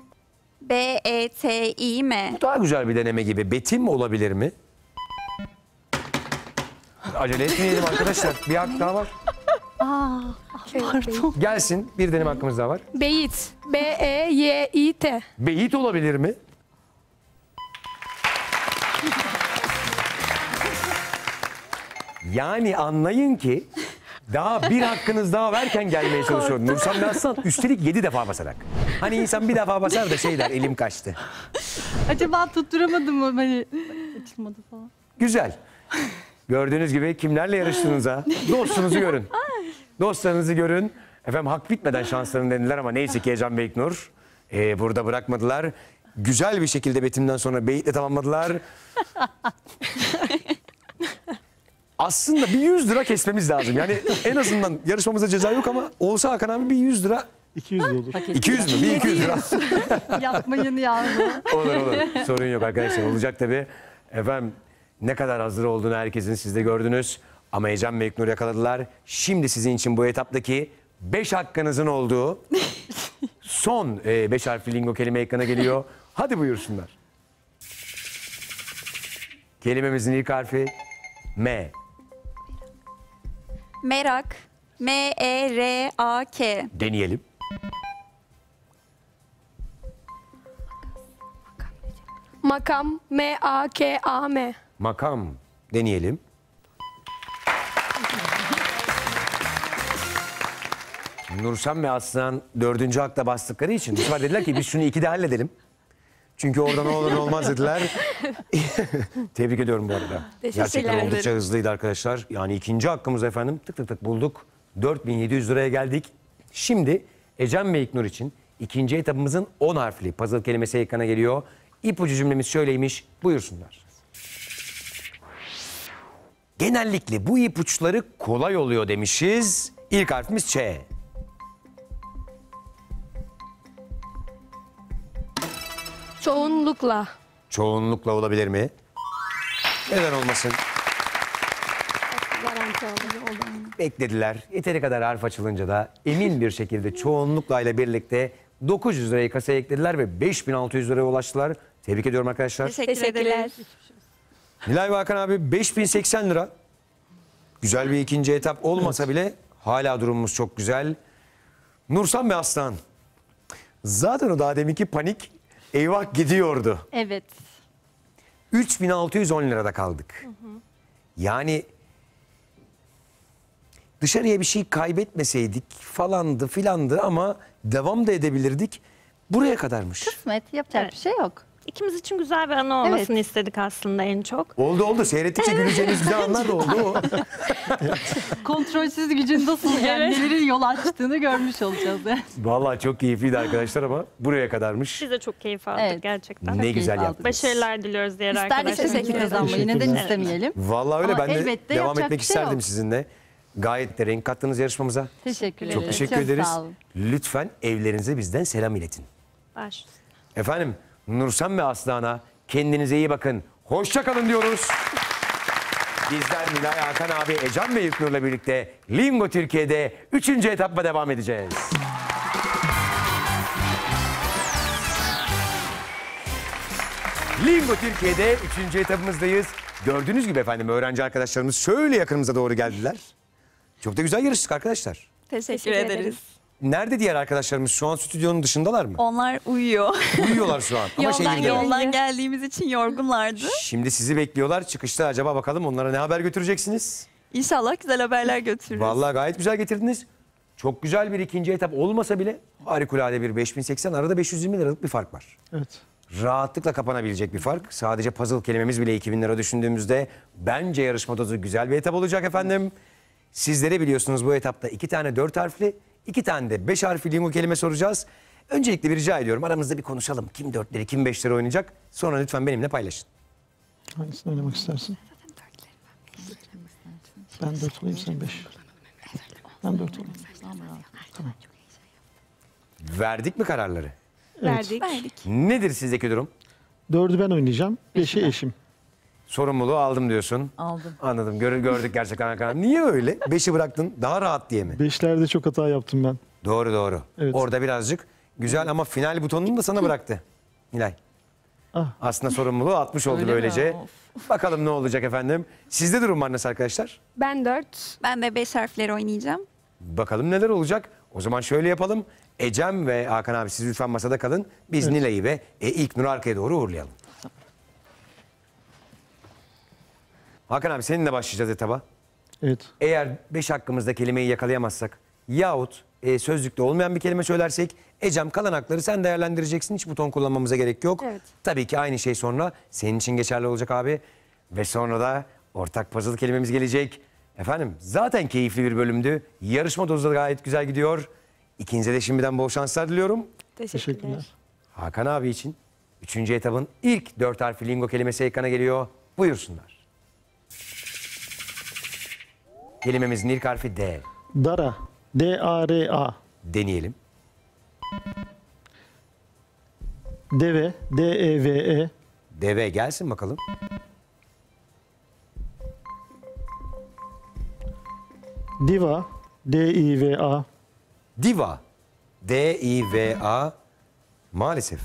B-E-T-İ-M. Bu daha güzel bir deneme gibi. Betim olabilir mi? Acele etmeyelim arkadaşlar. Bir hak daha var. Pardon. Gelsin. Bir deneme hakkımız daha var. Beyit. B-E-Y-İ-T. Beyit olabilir mi? Yani anlayın ki daha bir hakkınız daha verken gelmeye çalışıyor. Nursan ve Aslan üstelik 7 defa basarak. Hani insan bir defa basar da şey der, elim kaçtı. Acaba tutturamadım mı? Hani açılmadı falan. Güzel. Gördüğünüz gibi kimlerle yarıştığınıza dostunuzu görün. Dostlarınızı görün. Efendim hak bitmeden şanslarını denediler ama neyse ki Ecem Beyiknur burada bırakmadılar. Güzel bir şekilde betimden sonra beyitle tamamladılar. Aslında bir 100 lira kesmemiz lazım. Yani en azından yarışmamızda ceza yok ama olsa Hakan abi bir 100 lira. 200 de olur. 200 mü? Bir 200 lira. Yapmayın ya. Olur. Sorun yok arkadaşlar. Olacak tabii. Efendim ne kadar hazır olduğunu herkesin siz de gördünüz. Ama Ecem Beyiknur yakaladılar. Şimdi sizin için bu etaptaki 5 hakkınızın olduğu son 5 harfli lingo kelime ekrana geliyor. Hadi buyursunlar. Kelimemizin ilk harfi M. Merak. M-E-R-A-K. Deneyelim. Makam. M-A-K-A-M. Makam. Deneyelim. Nursan ve Aslan 4. hakta bastıkları için bu sefer dediler ki biz şunu 2'de halledelim. Çünkü orada ne olur ne olmaz dediler. Tebrik ediyorum bu arada. Gerçekten ederim. oldukça hızlıydı arkadaşlar. Yani 2. hakkımız efendim tık tık tık bulduk. 4700 liraya geldik. Şimdi Ecem ve İlknur için 2. etapımızın 10 harfli puzzle kelimesi ekrana geliyor. İpucu cümlemiz şöyleymiş. Buyursunlar. Genellikle bu ipuçları kolay oluyor demişiz. İlk harfimiz Ç. Çoğunlukla. Çoğunlukla olabilir mi? Neden olmasın? Garanti oldu. Beklediler. Yeteri kadar harf açılınca da emin bir şekilde çoğunlukla ile birlikte 900 lirayı kasaya eklediler ve 5600 liraya ulaştılar. Tebrik ediyorum arkadaşlar. Teşekkür ederiz. Nilay ve Hakan abi 5080 lira. Güzel bir ikinci etap olmasa bile hala durumumuz çok güzel. Nursan ve Aslan. Zaten o daha deminki panik eyvah gidiyordu. Evet. 3610 lirada kaldık. Yani dışarıya bir şey kaybetmeseydik falandı filandı ama devam da edebilirdik. Buraya kadarmış. Kısmet yapacak bir şey yok. İkimiz için güzel bir anı olmasını istedik aslında en çok. Oldu. Seyrettikçe güleceğiniz güzel anlar da oldu. Kontrolsüz gücün nasıl yani neleri yol açtığını görmüş olacağız. Yani. Vallahi çok keyifliydi arkadaşlar ama buraya kadarmış. Biz de çok keyif aldık Evet. gerçekten. Ne güzel aldık. yaptınız. Başarılar diliyoruz diğer İsterdik arkadaşlarımıza. teşekkür kazanmayı. Neden Teşekkürler. istemeyelim? Vallahi öyle Ama ben de elbette devam yapacak etmek bir şey isterdim yok. sizinle. Gayet de renk kattınız yarışmamıza. Teşekkür ederiz. Çok teşekkür ederiz. Sağ olun. Lütfen evlerinize bizden selam iletin. Baş. Efendim Nursan ve Aslan'a kendinize iyi bakın. Hoşça kalın diyoruz. Bizler Nilay, Hakan abi, Ecem ve İlknur'la birlikte Lingo Türkiye'de 3. etapla devam edeceğiz. Lingo Türkiye'de 3. etapımızdayız. Gördüğünüz gibi efendim öğrenci arkadaşlarımız şöyle yakınımıza doğru geldiler. Çok da güzel yarıştık arkadaşlar. Teşekkür ederiz. Nerede diğer arkadaşlarımız? Şu an stüdyonun dışındalar mı? Onlar uyuyor. Uyuyorlar şu an. Ama şehirde. Yoldan geldiğimiz için yorgunlardı. Şimdi sizi bekliyorlar. Çıkışta acaba bakalım onlara ne haber götüreceksiniz? İnşallah güzel haberler götürürüz. Vallahi gayet güzel getirdiniz. Çok güzel bir ikinci etap olmasa bile harikulade bir 5080 arada 520 liralık bir fark var. Evet. Rahatlıkla kapanabilecek bir fark. Sadece puzzle kelimemiz bile 2000 lira düşündüğümüzde bence yarışmada da güzel bir etap olacak efendim. Sizlere biliyorsunuz bu etapta 2 tane 4 harfli, 2 tane de 5 harfli lingo kelime soracağız. Öncelikle bir rica ediyorum. Aramızda bir konuşalım. Kim 4'leri, kim 5'leri oynayacak? Sonra lütfen benimle paylaşın. Hangisini oynamak istersin? Ben 4 olayım, sen 5. Ben 4 olayım. Tamam. Verdik mi kararları? Verdik. Nedir sizdeki durum? 4'ü ben oynayacağım, 5'i ben. eşim. Sorumluluğu aldım diyorsun. Aldım. Anladım. Gördük gerçekten Hakan. Niye öyle? 5'i bıraktın daha rahat diye mi? 5'lerde çok hata yaptım ben. Doğru. Evet. Orada birazcık güzel ama final butonunu da sana bıraktı. Nilay. Ah. Aslında sorumluluğu atmış oldu Öyle mi? böylece. Of. Bakalım ne olacak efendim. Sizde durum var nasıl arkadaşlar? Ben 4. Ben de 5 harfleri oynayacağım. Bakalım neler olacak. O zaman şöyle yapalım. Ecem ve Hakan abi siz lütfen masada kalın. Biz Nilay'ı ve İlknur'u arkaya doğru uğurlayalım. Hakan abi seninle başlayacağız etaba. Evet. Eğer 5 hakkımızda kelimeyi yakalayamazsak yahut sözlükte olmayan bir kelime söylersek Ecem kalan hakları sen değerlendireceksin. Hiç buton kullanmamıza gerek yok. Evet. Tabii ki aynı şey sonra senin için geçerli olacak abi. Ve sonra da ortak puzzle kelimemiz gelecek. Efendim zaten keyifli bir bölümdü. Yarışma dozu da gayet güzel gidiyor. İkinize de şimdiden bol şanslar diliyorum. Teşekkürler. Hakan abi için 3. etabın ilk 4 harfli lingo kelimesi ekrana geliyor. Buyursunlar. Kelimemizin ilk harfi D. Dara. D-A-R-A. Deneyelim. Deve. D-E-V-E. Deve gelsin bakalım. Diva. D-I-V-A. Diva. D-I-V-A. Maalesef.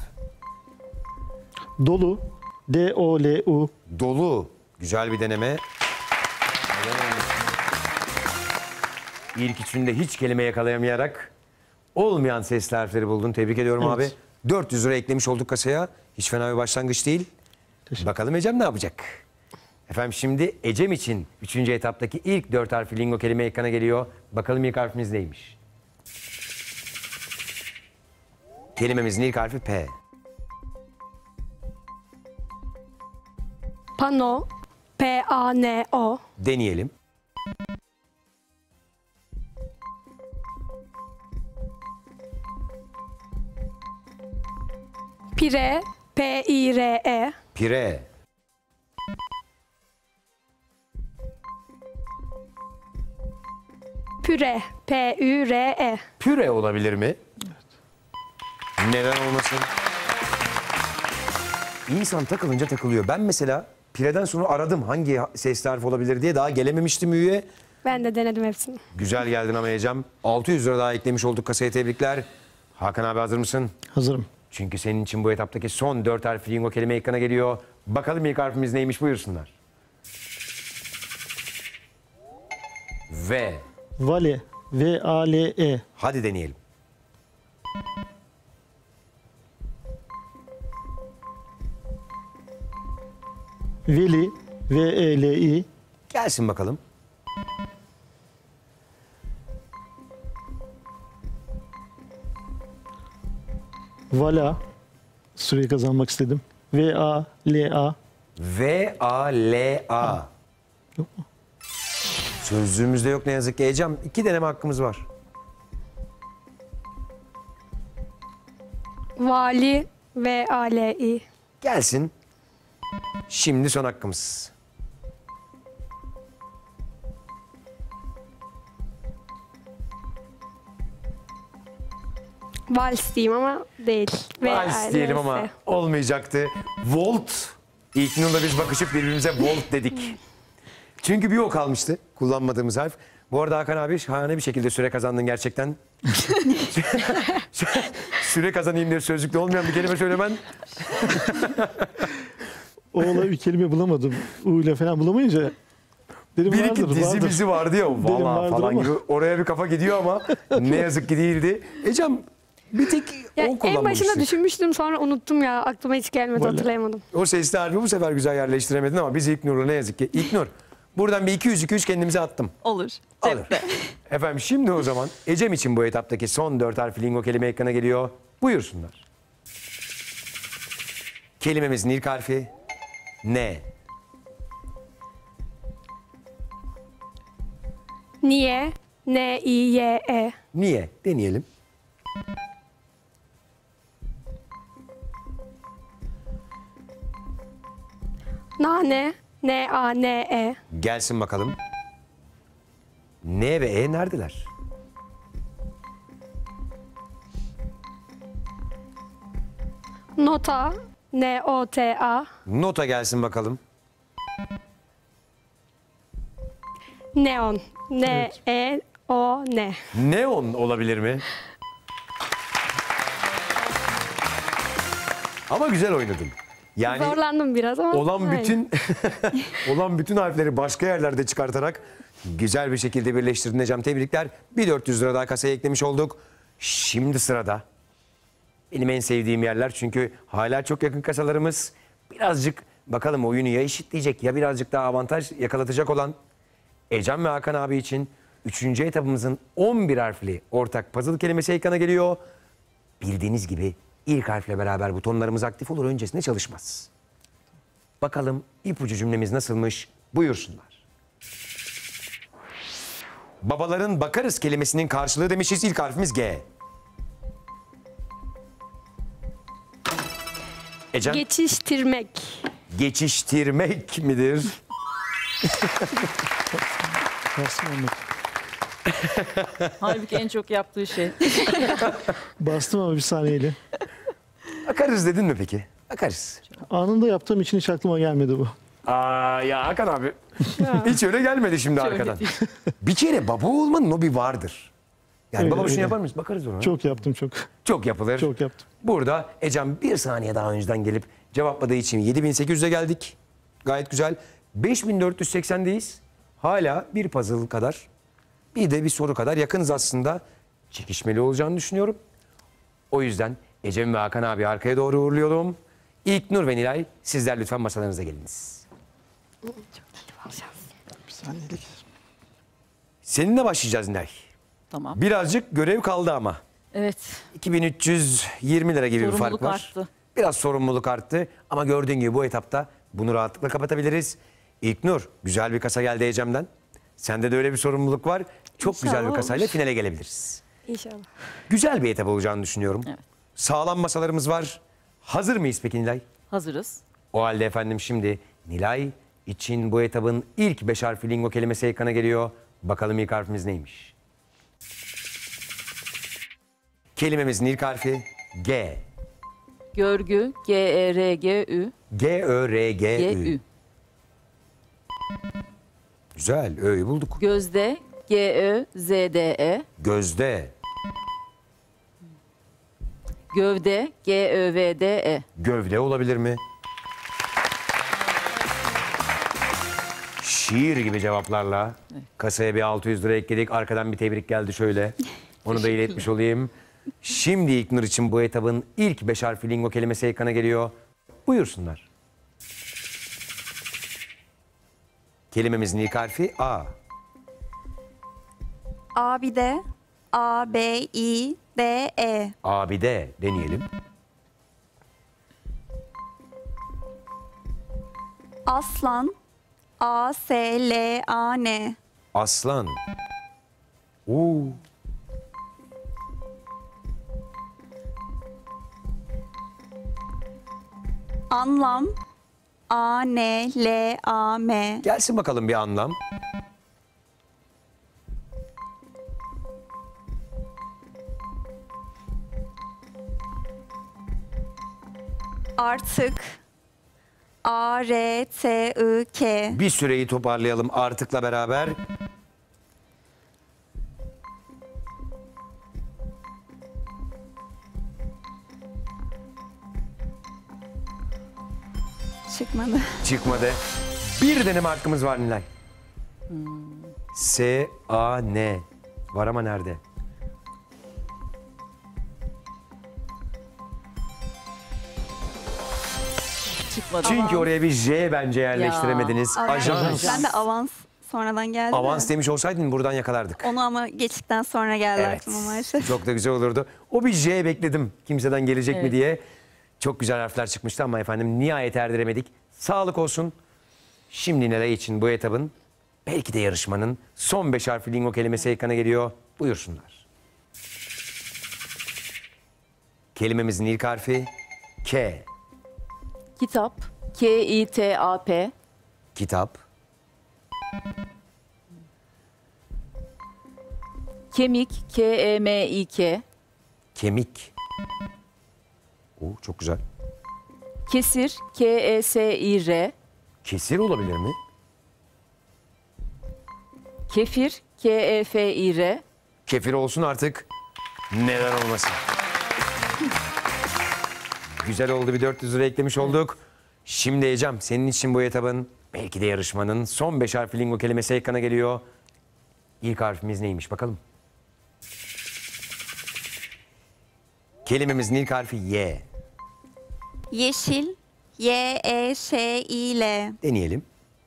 Dolu. D-O-L-U. Dolu. Güzel bir deneme. İlk üçünde hiç kelime yakalayamayarak olmayan sesli harfleri buldun. Tebrik ediyorum Evet. abi. 400 lira eklemiş olduk kasaya. Hiç fena bir başlangıç değil. Bakalım Ecem ne yapacak? Efendim şimdi Ecem için 3. etaptaki ilk 4 harfli lingo kelime ekrana geliyor. Bakalım ilk harfimiz neymiş? Kelimemizin ilk harfi P. Pano. P-A-N-O. Deneyelim. Pire. P-I-R-E. Pire. Püre. P-Ü-R-E. Püre olabilir mi? Neden olmasın? İnsan takılınca takılıyor. Ben mesela pireden sonra aradım hangi sesli harf olabilir diye, daha gelememiştim üye. Ben de denedim hepsini. Güzel geldin ama Ecem. 600 lira daha eklemiş olduk kasaya, tebrikler. Hakan abi hazır mısın? Hazırım. Çünkü senin için bu etaptaki son 4 harfli lingo kelime ekrana geliyor. Bakalım ilk harfimiz neymiş, buyursunlar. V. Vale. V-A-L-E. Hadi deneyelim. Veli. V-E-L-I. Gelsin bakalım. Vala. Süreyi kazanmak istedim. V-A-L-A. V-A-L-A. Yok mu? Sözlüğümüzde yok ne yazık ki Ecem. 2 deneme hakkımız var. Vali. V-A-L-I. Gelsin. Şimdi son hakkımız. Vals diyeyim ama değil. Vals diyelim ama olmayacaktı. Volt. İlknur'la biz bakışıp birbirimize volt dedik. Çünkü bir o kalmıştı kullanmadığımız harf. Bu arada Hakan abi şahane bir şekilde süre kazandın gerçekten. Süre kazanayım diye sözlükte olmayan bir kelime söylemen. O olay bir kelime bulamadım. U ile falan bulamayınca. Dedim Bir vardır, iki dizi bizi vardı ya. Dedim Valla vardır falan ama. gibi. Oraya bir kafa gidiyor ama ne yazık ki değildi. Ecem bir tek Ya o en kullanmamıştık. başında düşünmüştüm, sonra unuttum ya. Aklıma hiç gelmedi, Vallahi. hatırlayamadım. O sesli harfi bu sefer güzel yerleştiremedin ama biz İlknur'la ne yazık ki. İlknur, buradan bir 200-200 kendimize attım. Olur. Alır. Cepte. Efendim şimdi o zaman Ecem için bu etaptaki son 4 harfli lingo kelime ekrana geliyor. Buyursunlar. Kelimemizin ilk harfi N. Niye? N-I-Y-E. Niye? Deneyelim. Nane. N-A-N-E. Gelsin bakalım. N ve E neredeler? Nota. N-O-T-A. Nota gelsin bakalım. Neon. N-E-O-N. Neon olabilir mi? Ama güzel oynadın. Yani Zorlandım biraz ama. olan aynen. bütün olan bütün harfleri başka yerlerde çıkartarak güzel bir şekilde birleştirdin Ecem. Tebrikler. Bir 400 lira daha kasaya eklemiş olduk. Şimdi sırada benim en sevdiğim yerler, çünkü hala çok yakın kasalarımız. Birazcık bakalım oyunu ya eşitleyecek ya birazcık daha avantaj yakalatacak olan Ecem ve Hakan abi için 3. etapımızın 11 harfli ortak puzzle kelimesi ekrana geliyor. Bildiğiniz gibi ilk harfle beraber butonlarımız aktif olur, öncesinde çalışmaz. Bakalım ipucu cümlemiz nasılmış? Buyursunlar. Babaların bakarız kelimesinin karşılığı demişiz. İlk harfimiz G. Ecem, Geçiştirmek. geçiştirmek midir? Bastım ama. Halbuki en çok yaptığı şey. Bastım ama bir saniyeli. Bakarız dedin mi peki? Bakarız. Anında yaptığım için hiç aklıma gelmedi bu. Aa ya Hakan abi. Hiç öyle gelmedi şimdi Şöyle arkadan. değil. Bir kere baba olmanın o bir vardır. Yani Öyle, baba şunu öyle. yapar mıyız? Bakarız ona. Çok yaptım çok. Çok yapılır. Çok yaptım. Burada Ecem bir saniye daha önceden gelip cevapladığı için 7800'e geldik. Gayet güzel. 5480'deyiz. Hala bir puzzle kadar, bir de bir soru kadar yakınız aslında. Çekişmeli olacağını düşünüyorum. O yüzden Ecem ve Hakan abi arkaya doğru uğurluyorum. İlknur ve Nilay, sizler lütfen masalarınıza geliniz. Bir saniyelik. Seninle başlayacağız Nilay. Tamam. Birazcık görev kaldı ama. Evet. 2320 lira gibi bir fark Sorumluluk var. arttı. Biraz sorumluluk arttı ama gördüğün gibi bu etapta bunu rahatlıkla kapatabiliriz. İlknur, güzel bir kasa geldi Ecem'den. Sende de öyle bir sorumluluk var. Çok güzel bir İnşallah kasayla olur. finale gelebiliriz. İnşallah. Güzel bir etap olacağını düşünüyorum. Evet. Sağlam masalarımız var. Hazır mıyız peki Nilay? Hazırız. O halde efendim şimdi Nilay için bu etabın ilk 5 harfli lingo kelimesi ekrana geliyor. Bakalım ilk harfimiz neymiş? Kelimemizin ilk harfi G. Görgü. G-E-R-G-Ü. G-Ö-R-G-Ü. G-Ü. Güzel, ö'yü bulduk. Gözde. G-Ö-Z-D-E. Gözde, Gövde. G-Ö-V-D-E. gövde olabilir mi? Şiir gibi cevaplarla kasaya bir 600 lira ekledik. Arkadan bir tebrik geldi şöyle. Onu da iletmiş olayım. Şimdi İlknur için bu etabın ilk 5 harfli lingo kelimesi ekrana geliyor. Buyursunlar. Kelimemizin ilk harfi A. Abide. A-B-I-D-E. Abide deneyelim. Aslan. A-S-L-A-N. Aslan. Oo. Anlam. A-N-L-A-M. Gelsin bakalım bir anlam. Artık. A-R-T-I-K. Bir süreyi toparlayalım artıkla beraber. Çıkmadı. Çıkmadı. Bir deneme hakkımız var Nilay. S-A-N. Var ama nerede? Çıkmadı. Çünkü oraya bir J bence yerleştiremediniz. Avans. Ajans. Ben de avans sonradan geldi. Avans de. demiş olsaydın buradan yakalardık. Onu ama geçtikten sonra geldi Evet. aklıma maalesef. Çok da güzel olurdu. O bir J bekledim kimseden gelecek mi Evet. diye. Çok güzel harfler çıkmıştı ama efendim nihayet erdiremedik. Sağlık olsun. Şimdi Nilay için bu etabın belki de yarışmanın son 5 harfli lingo kelimesi ekrana geliyor. Buyursunlar. Kelimemizin ilk harfi K. Kitap. K-I-T-A-P. Kitap. Kemik, K-E-M-İ-K. Kemik. Çok güzel. Kesir, K-E-S-İ-R. Kesir olabilir mi? Kefir, K-E-F-İ-R. Kefir olsun artık. Neden olmasın? Güzel oldu, bir 400 lira eklemiş olduk. Şimdi Ecem, senin için bu etabın, belki de yarışmanın son 5 harfli lingo kelimesi ekrana geliyor. İlk harfimiz neymiş bakalım. Kelimemizin ilk harfi Y. Yeşil. Y-E-Ş-İ-L. Deneyelim.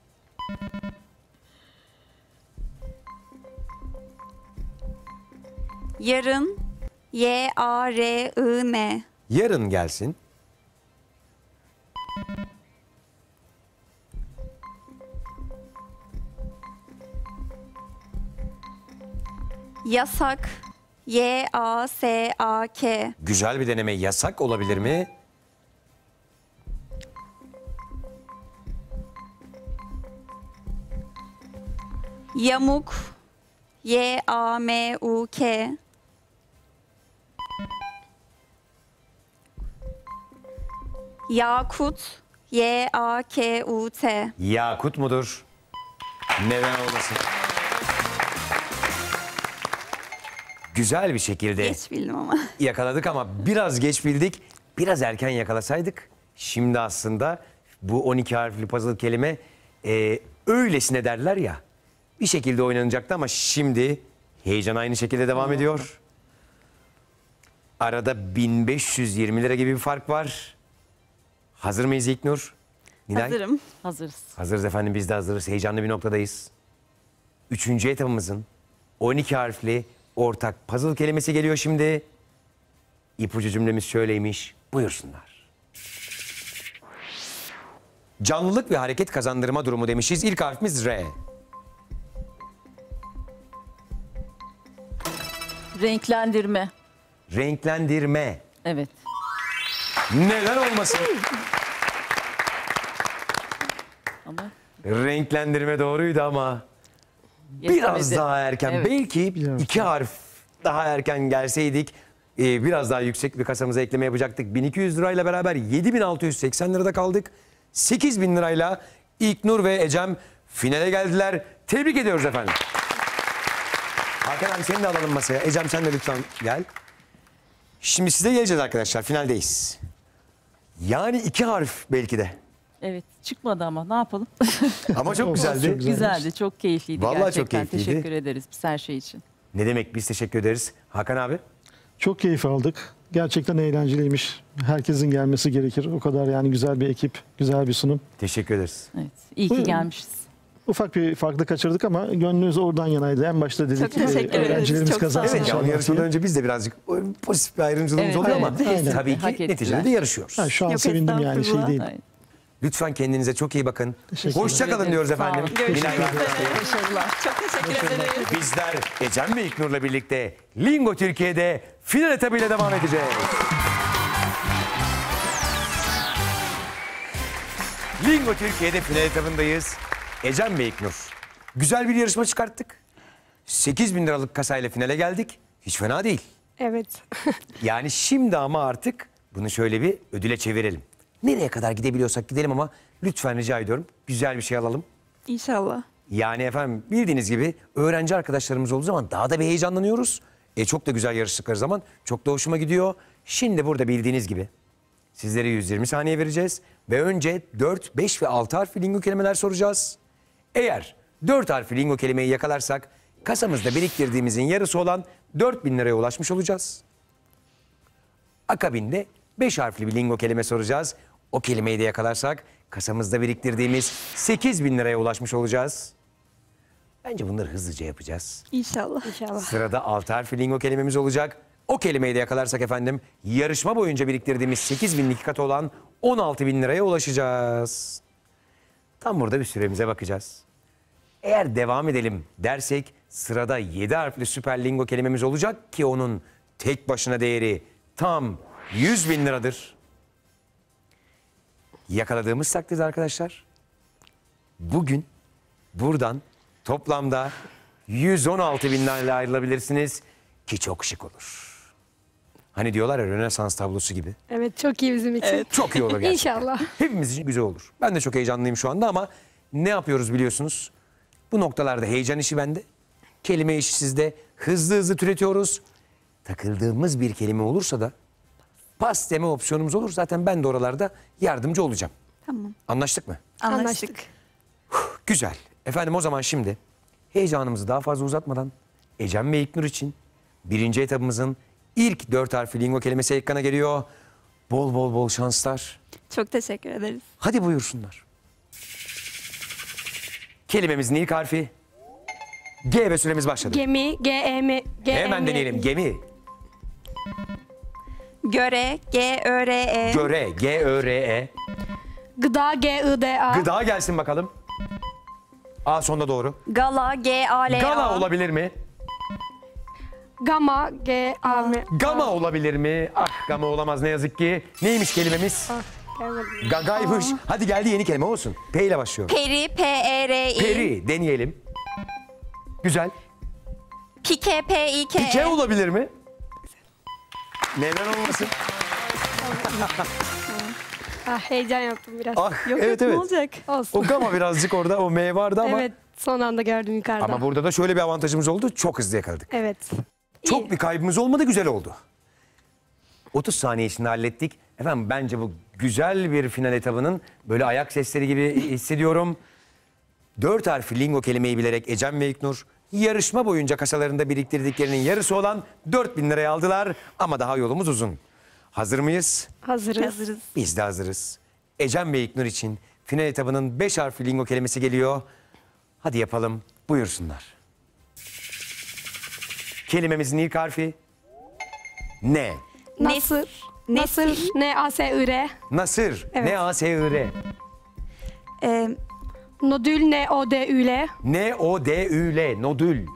Yarın. Y-A-R-I-N. Yarın gelsin. Yasak. Y-A-S-A-K. Güzel bir deneme, yasak olabilir mi? Yamuk. Y-A-M-U-K. Yakut. Y-A-K-U-T. Yakut mudur? Neden olmasın? Güzel bir şekilde Geç bildim ama. yakaladık ama biraz geç bildik. Biraz erken yakalasaydık. Şimdi aslında bu 12 harfli puzzle kelime öylesine derler ya. Bir şekilde oynanacaktı ama şimdi heyecan aynı şekilde devam ediyor. Arada 1520 lira gibi bir fark var. Hazır mıyız İlknur? Nilay? Hazırım. Hazırız. Hazırız efendim, biz de hazırız. Heyecanlı bir noktadayız. 3. etapımızın 12 harfli ortak puzzle kelimesi geliyor şimdi. İpucu cümlemiz şöyleymiş. Buyursunlar. Canlılık ve hareket kazandırma durumu demişiz. İlk harfimiz R. Renklendirme. Renklendirme. Evet. Neden olmasın? Ama Renklendirme doğruydu ama biraz yetemedi. daha erken. Evet. Belki Biraz 2 harf daha erken gelseydik biraz daha yüksek bir kasamıza ekleme yapacaktık. 1200 lirayla beraber 7680 lirada kaldık. 8000 lirayla İlknur ve Ecem finale geldiler. Tebrik ediyoruz efendim. Hakan abi seni de alalım masaya. Ecem sen de lütfen gel. Şimdi size geleceğiz arkadaşlar. Finaldeyiz. Yani 2 harf belki de. Evet. Çıkmadı ama ne yapalım? Ama çok güzeldi. Çok güzel. Güzeldi. Çok keyifliydi Vallahi çok gerçekten. keyifliydi. Teşekkür ederiz biz her şey için. Ne demek, biz teşekkür ederiz. Hakan abi. Çok keyif aldık. Gerçekten eğlenceliymiş. Herkesin gelmesi gerekir. O kadar yani güzel bir ekip, güzel bir sunum. Teşekkür ederiz. Evet. İyi ki Buyurun. gelmişiz. Ufak bir farklı kaçırdık ama gönlünüz oradan yanaydı. En başta dedik Çok teşekkür ederiz. öğrencilerimiz Çok sağ olun. kazansın Evet, yani inşallah yarışmadan diye. önce biz de birazcık pozitif bir ayrımcılığımız Evet, oluyor evet, ama aynen. tabii Hak ki ettiler. neticede de yarışıyoruz. Ha, şu an Yok, sevindim yani şey estağfurullah. değil. Aynen. Lütfen kendinize çok iyi bakın. Teşekkür Hoşça kalın ederim. diyoruz Sağ efendim. olun. Nilay ve Hakan Bey. Başarılar. Çok teşekkür ederiz. Bizler Ecem ve İlknur'la birlikte Lingo Türkiye'de final etabıyla devam edeceğiz. Lingo Türkiye'de final etabındayız. Ecem ve İlknur. Güzel bir yarışma çıkarttık. 8.000 liralık kasayla finale geldik. Hiç fena değil. Evet. Yani şimdi ama artık bunu şöyle bir ödüle çevirelim. Nereye kadar gidebiliyorsak gidelim ama lütfen rica ediyorum güzel bir şey alalım. İnşallah. Yani efendim bildiğiniz gibi öğrenci arkadaşlarımız olduğu zaman daha da bir heyecanlanıyoruz. Çok da güzel yarıştıkları zaman çok da hoşuma gidiyor. Şimdi burada bildiğiniz gibi sizlere 120 saniye vereceğiz. Ve önce 4, 5 ve 6 harfli lingo kelimeler soracağız. Eğer 4 harfli lingo kelimeyi yakalarsak kasamızda biriktirdiğimizin yarısı olan 4.000 liraya ulaşmış olacağız. Akabinde 5 harfli bir lingo kelime soracağız. O kelimeyi de yakalarsak kasamızda biriktirdiğimiz 8.000 liraya ulaşmış olacağız. Bence bunları hızlıca yapacağız. İnşallah. İnşallah. Sırada 6 harfli lingo kelimemiz olacak. O kelimeyi de yakalarsak efendim yarışma boyunca biriktirdiğimiz 8.000'lik iki katı olan 16.000 liraya ulaşacağız. Tam burada bir süremize bakacağız. Eğer devam edelim dersek sırada 7 harfli süper lingo kelimemiz olacak ki onun tek başına değeri tam 100.000 liradır. Yakaladığımız takdirde arkadaşlar bugün buradan toplamda 116 bin lirayla ayrılabilirsiniz ki çok şık olur. Hani diyorlar ya Rönesans tablosu gibi. Evet, çok iyi bizim için. Çok iyi olur gerçekten. İnşallah. Hepimiz için güzel olur. Ben de çok heyecanlıyım şu anda ama ne yapıyoruz biliyorsunuz? Bu noktalarda heyecan işi bende. Kelime işi sizde. Hızlı hızlı türetiyoruz. Takıldığımız bir kelime olursa da pas deme opsiyonumuz olur. Zaten ben de oralarda yardımcı olacağım. Tamam. Anlaştık mı? Anlaştık. Güzel. Efendim o zaman şimdi heyecanımızı daha fazla uzatmadan Ecem ve İlknur için birinci etabımızın ilk 4 harfli lingo kelimesi ekrana geliyor. Bol bol bol şanslar. Çok teşekkür ederiz. Hadi buyursunlar. Kelimemizin ilk harfi G ve süremiz başladı. Gemi, G-E-M. Hemen deneyelim. Gemi, Göre, G-Ö-R-E. göre, G-Ö-R-E. Gıda, G-I-D-A. Gıda gelsin bakalım. A sonda doğru. Gala, G-A-L-A. Gala olabilir mi? Gama, G-A-M. Gama olabilir mi? Ah gama olamaz ne yazık ki. Neymiş kelimemiz? Gelmedi. Gagaymış. Hadi geldi yeni kelime olsun. P ile başlıyor. Peri, P-E-R-I. Peri deneyelim. Güzel. Pike, P-I-K-E. Pike olabilir mi? Neden olmasın? Ah, heyecan yaptım biraz. Ah Yok evet yok, ne evet. olacak? Olsun. O gama birazcık orada o M vardı ama. Evet, son anda gördüm yukarıda. Ama burada da şöyle bir avantajımız oldu. Çok hızlı yakaladık. Evet. Çok İyi. bir kaybımız olmadı, güzel oldu. 30 saniye içinde hallettik. Efendim bence bu güzel bir final etabının böyle ayak sesleri gibi hissediyorum. 4 harfli lingo kelimeyi bilerek Ecem ve İlknur yarışma boyunca kasalarında biriktirdiklerinin yarısı olan 4.000 liraya aldılar. Ama daha yolumuz uzun. Hazır mıyız? Hazırız. Hazırız. Biz de hazırız. Ecem ve İlknur için final etabının 5 harfli lingo kelimesi geliyor. Hadi yapalım, buyursunlar. Kelimemizin ilk harfi N. Nasır. Nesil. Nasır, N-A-S-I-R. Nasır. Evet. N-A-S-I-R. Nodül, N-O-D-Ü-L. N-O-D-Ü-L. Nodül.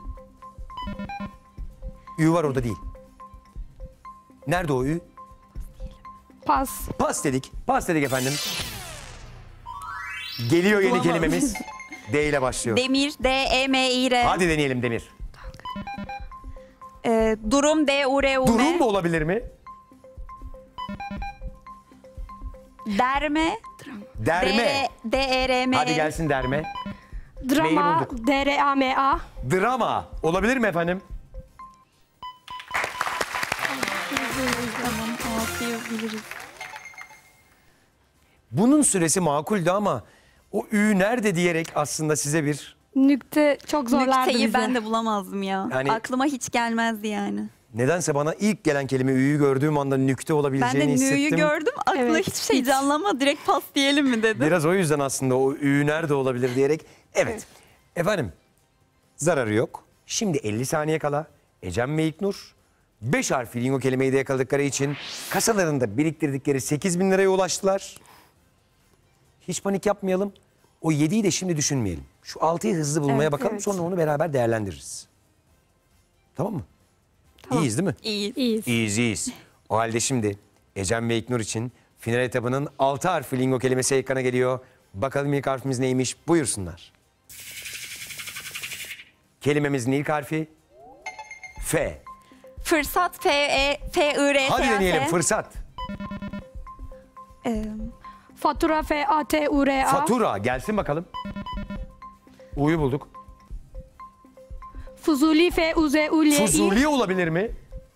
Ü var orada değil. Nerede o Ü? Pas. Pas dedik. Pas dedik efendim. Geliyor yeni Bulamam. kelimemiz. D ile başlıyor. Demir, D-E-M-İ-R. Hadi deneyelim Demir. Durum, D-U-R-U-M. Durum mu olabilir mi? Derme, Derme. D-E-R-M-E. Hadi gelsin derme. Drama, bulduk. D-R-A-M-A. Drama. Olabilir mi efendim? Bunun süresi makuldü ama o Ü nerede diyerek aslında size bir... Nükte çok zorlardı Nükteyi bizi. ben de bulamazdım ya. Yani- Aklıma hiç gelmezdi yani. Nedense bana ilk gelen kelime Ü'yü gördüğüm anda nükte Ben olabileceğini de hissettim. nü'yü gördüm. Aklıma Evet, hiçbir şey hiç. canlanmadı. Direkt pas diyelim mi dedim. Biraz o yüzden aslında o Ü nerede olabilir diyerek. Evet. Efendim zararı yok. Şimdi 50 saniye kala Ecem ve İlknur 5 harfli lingo kelimeyi de yakaladıkları için kasalarında biriktirdikleri 8.000 liraya ulaştılar. Hiç panik yapmayalım. O 7'yi de şimdi düşünmeyelim. Şu 6'yı hızlı bulmaya Evet, bakalım evet. sonra onu beraber değerlendiririz. Tamam mı? Tamam. İyiyiz değil mi? İyi. İyiyiz. İyiyiz. O halde şimdi Ecem ve İlknur için final etabının 6 harfli lingo kelimesi ekrana geliyor. Bakalım ilk harfimiz neymiş? Buyursunlar. Kelimemizin ilk harfi F. Fırsat, F-E-F-I-R-S-A-T. Hadi deneyelim fırsat. Fatura, F-A-T-U-R-A. Fatura gelsin bakalım. U'yu bulduk. Fuzuli, F-U-Z-U-L-I. Fuzuli olabilir mi?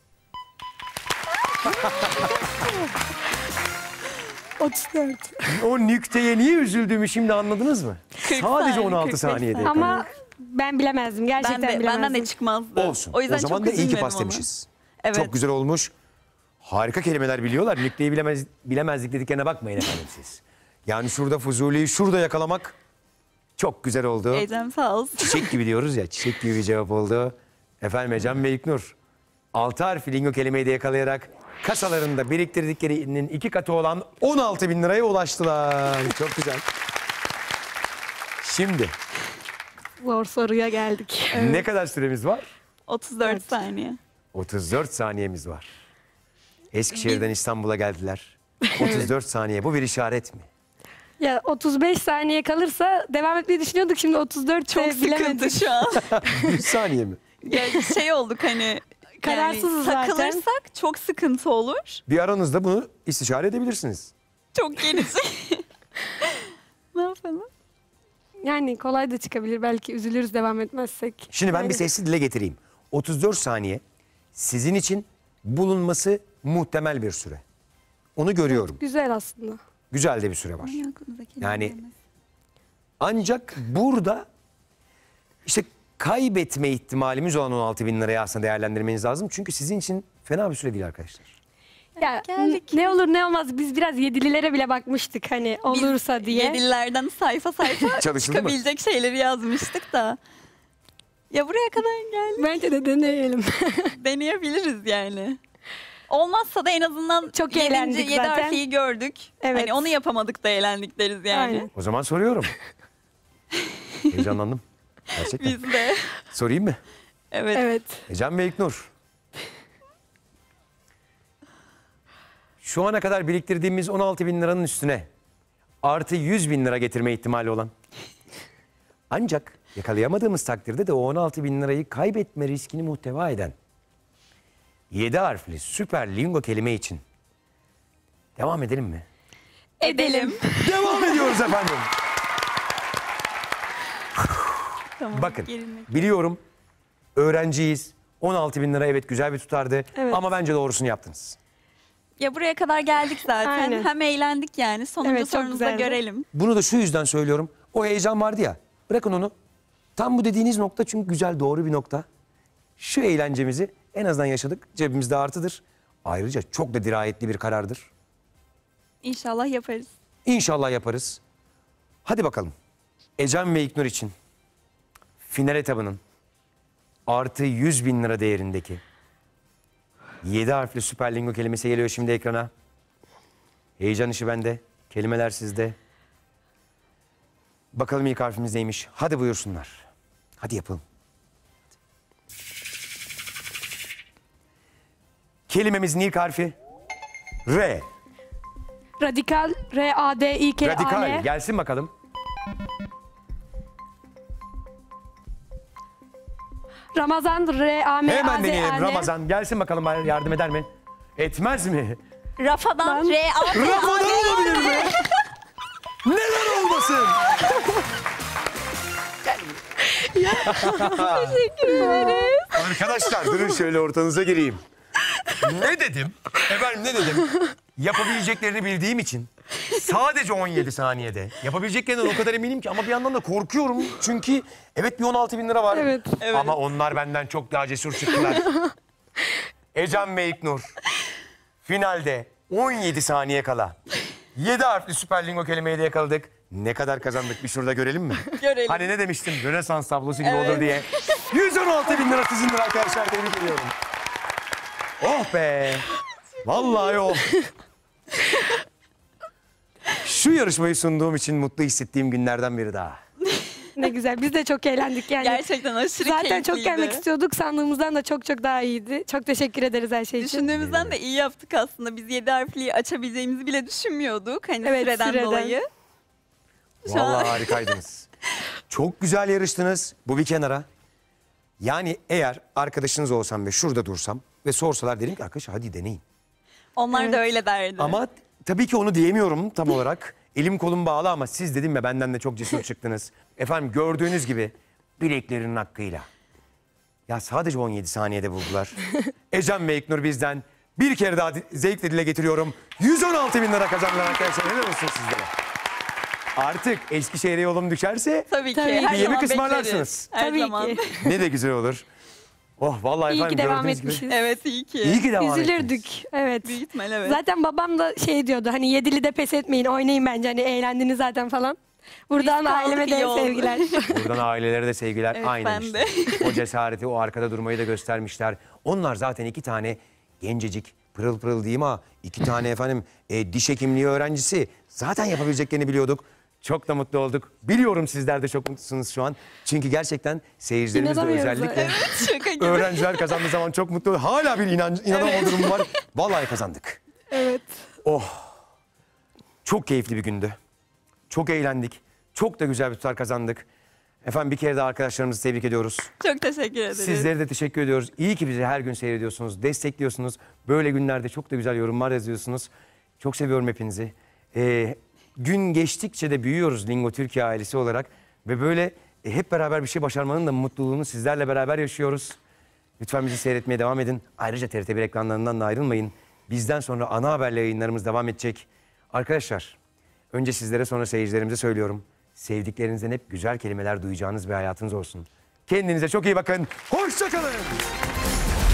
34. O nükteye niye üzüldüğümü şimdi anladınız mı? 40 Sadece saniye, 16 45 saniyede. saniye. Ama ben bilemezdim. Gerçekten bilemezdim. Benden de çıkmazdı. Olsun. O yüzden o zaman çok da iyi ki üzülmedim pas ama. demişiz. Evet. Çok güzel olmuş. Harika kelimeler biliyorlar. Nükteyi bilemezlik dediklerine bakmayın efendim siz. Yani şurada Fuzuli'yi şurada yakalamak çok güzel oldu. Ecem sağ olsun. Çiçek gibi diyoruz ya. Çiçek gibi bir cevap oldu. Efendim Ecem ve İlknur 6 harfli lingo kelimeyi de yakalayarak kasalarında biriktirdiklerinin 2 katı olan 16.000 liraya ulaştılar. Çok güzel. Şimdi Zor soruya geldik. ne kadar süremiz var? 34 saniye. 34 saniyemiz var. Eskişehir'den İstanbul'a geldiler. 34 saniye. Bu bir işaret mi? Ya 35 saniye kalırsa devam etmeyi düşünüyorduk. Şimdi 34 Çok sıkıntı şu an. 1 saniye mi? Ya şey olduk hani. Kararsızız zaten. Takılırsak çok sıkıntı olur. Bir aranızda bunu istişare edebilirsiniz. Çok gerici. Ne yapalım? Yani kolay da çıkabilir. Belki üzülürüz devam etmezsek. Şimdi ben Yani bir sesli dile getireyim. 34 saniye sizin için bulunması muhtemel bir süre. Onu görüyorum. güzel aslında. Güzel de bir süre var. Yani ancak burada işte kaybetme ihtimalimiz olan 16.000 lirayı aslında değerlendirmeniz lazım. Çünkü sizin için fena bir süre değil arkadaşlar. Ya Geldik. ne olur ne olmaz biz biraz yedililere bile bakmıştık hani olursa diye. Yedililerden sayfa Çalışıldı mı? çıkabilecek şeyleri yazmıştık da. Ya buraya kadar geldik. Bence de deneyelim. Deneyebiliriz yani. Olmazsa da en azından Çok eğlendik 7 zaten. harfliyi gördük. Evet. Hani onu yapamadık da eğlendik deriz yani. Aynen. O zaman soruyorum. Heyecanlandım. Gerçekten. Biz de. Sorayım mı? Evet. Evet. Ecem ve İlknur. Şu ana kadar biriktirdiğimiz 16.000 liranın üstüne artı 100.000 lira getirme ihtimali olan. Ancak yakalayamadığımız takdirde de o 16.000 lirayı kaybetme riskini muhteva eden 7 harfli süper lingo kelime için devam edelim mi? Edelim. Devam ediyoruz efendim. Tamam, Bakın gerilmek. biliyorum öğrenciyiz. 16.000 lira evet güzel bir tutardı Evet. ama bence doğrusunu yaptınız. Ya buraya kadar geldik zaten. Aynen. Hem eğlendik yani. Sonuncu Evet, çok sorunuzda güzeldi. görelim. Bunu da şu yüzden söylüyorum. O heyecan vardı ya. Bırakın onu. Tam bu dediğiniz nokta çünkü güzel doğru bir nokta. Şu eğlencemizi en azından yaşadık. Cebimizde artıdır. Ayrıca çok da dirayetli bir karardır. İnşallah yaparız. İnşallah yaparız. Hadi bakalım. Ecem ve İlknur için final etabının artı 100.000 lira değerindeki 7 harfli süper lingo kelimesi geliyor şimdi ekrana. Heyecan işi bende. Kelimeler sizde. Bakalım ilk harfimiz neymiş? Hadi buyursunlar. Hadi yapalım. Kelimemizin ilk harfi R. Radikal R-A-D-İ-K-A-L. Radikal. Gelsin bakalım. Ramazan R-A-M-A-Z-A-N. Hemen deneyelim. Ramazan. Gelsin bakalım bana yardım eder mi? Etmez mi? Rafadan R-A-F-A-D. Rafadan olabilir mi? Neden olmasın? Teşekkür ederiz. Arkadaşlar durun şöyle ortanıza gireyim. Ne dedim? Efendim ne dedim? Yapabileceklerini bildiğim için sadece 17 saniyede yapabileceklerinden o kadar eminim ki ama bir yandan da korkuyorum. Çünkü evet bir 16.000 lira var. Evet. Ama onlar benden çok daha cesur çıktılar. Ecem ve İlknur finalde 17 saniye kala 7 harfli süper lingo kelimeyi de yakaladık. Ne kadar kazandık bir şurada görelim mi? Görelim. Hani ne demiştim? Rönesans tablosu gibi olur diye. 116.000 lira sizindir arkadaşlar. Tebrik ediyorum. Oh be. Vallahi oh. Şu yarışmayı sunduğum için mutlu hissettiğim günlerden biri daha. Ne güzel. Biz de çok eğlendik yani. Gerçekten aşırı Zaten keyifliydi. çok gelmek istiyorduk. Sandığımızdan da çok çok daha iyiydi. Çok teşekkür ederiz her şey için. Düşündüğümüzden de iyi yaptık aslında. Biz 7 harfliyi açabileceğimizi bile düşünmüyorduk. Hani Evet, süreden dolayı. Şu an- Vallahi harikaydınız. Çok güzel yarıştınız. Bu bir kenara. Yani eğer arkadaşınız olsam ve şurada dursam ve sorsalar derim ki arkadaşlar hadi deneyin. Onlar da öyle derdi. Ama tabii ki onu diyemiyorum tam olarak. Elim kolum bağlı ama siz dedim ya benden de çok cesur çıktınız. Efendim gördüğünüz gibi bileklerinin hakkıyla. Ya sadece 17 saniyede buldular. Ecem ve İlknur bizden bir kere daha zevkle dile getiriyorum. 116.000 lira kazandılar arkadaşlar. Helal olsun sizlere. Artık Eskişehir'e yolum düşerse Tabii ki. Tabii. Her Bir zaman yemek bekleriz. ısmarlarsınız. Her Tabii zaman. ki. ne de güzel olur. Oh vallahi İyi efendim ki devam gördüğünüz gibi. etmişiz. Evet iyi ki. İyi ki devam ettiniz. Üzülürdük. Evet. Büyük ihtimal evet. Zaten babam da şey diyordu hani yedili de pes etmeyin oynayın bence hani eğlendiniz zaten falan. Buradan Biz kaldık, aileme de iyi oldu. sevgiler. Buradan ailelere de sevgiler. Evet, Aynen ben işte. de. O cesareti, o arkada durmayı da göstermişler. Onlar zaten 2 tane gencecik, pırıl pırıl diyeyim ha, 2 tane efendim diş hekimliği öğrencisi. Zaten yapabileceklerini biliyorduk. Çok da mutlu olduk. Biliyorum sizler de çok mutlusunuz şu an. Çünkü gerçekten seyircilerimiz de İnanamıyoruz özellikle Şaka gibi. öğrenciler kazandığı zaman çok mutlu oluyor. Hala bir inanamama durumu var. Vallahi kazandık. Evet. Oh. Çok keyifli bir gündü. Çok eğlendik. Çok da güzel bir tutar kazandık. Efendim bir kere daha arkadaşlarımızı tebrik ediyoruz. Çok teşekkür ederim. Sizlere de teşekkür ediyoruz. İyi ki bizi her gün seyrediyorsunuz, destekliyorsunuz. Böyle günlerde çok da güzel yorumlar yazıyorsunuz. Çok seviyorum hepinizi. Gün geçtikçe de büyüyoruz Lingo Türkiye ailesi olarak. Ve böyle hep beraber bir şey başarmanın da mutluluğunu sizlerle beraber yaşıyoruz. Lütfen bizi seyretmeye devam edin. Ayrıca TRT1 ekranlarından da ayrılmayın. Bizden sonra ana haberle yayınlarımız devam edecek. Arkadaşlar, önce sizlere sonra seyircilerimize söylüyorum. Sevdiklerinizden hep güzel kelimeler duyacağınız bir hayatınız olsun. Kendinize çok iyi bakın. Hoşça kalın.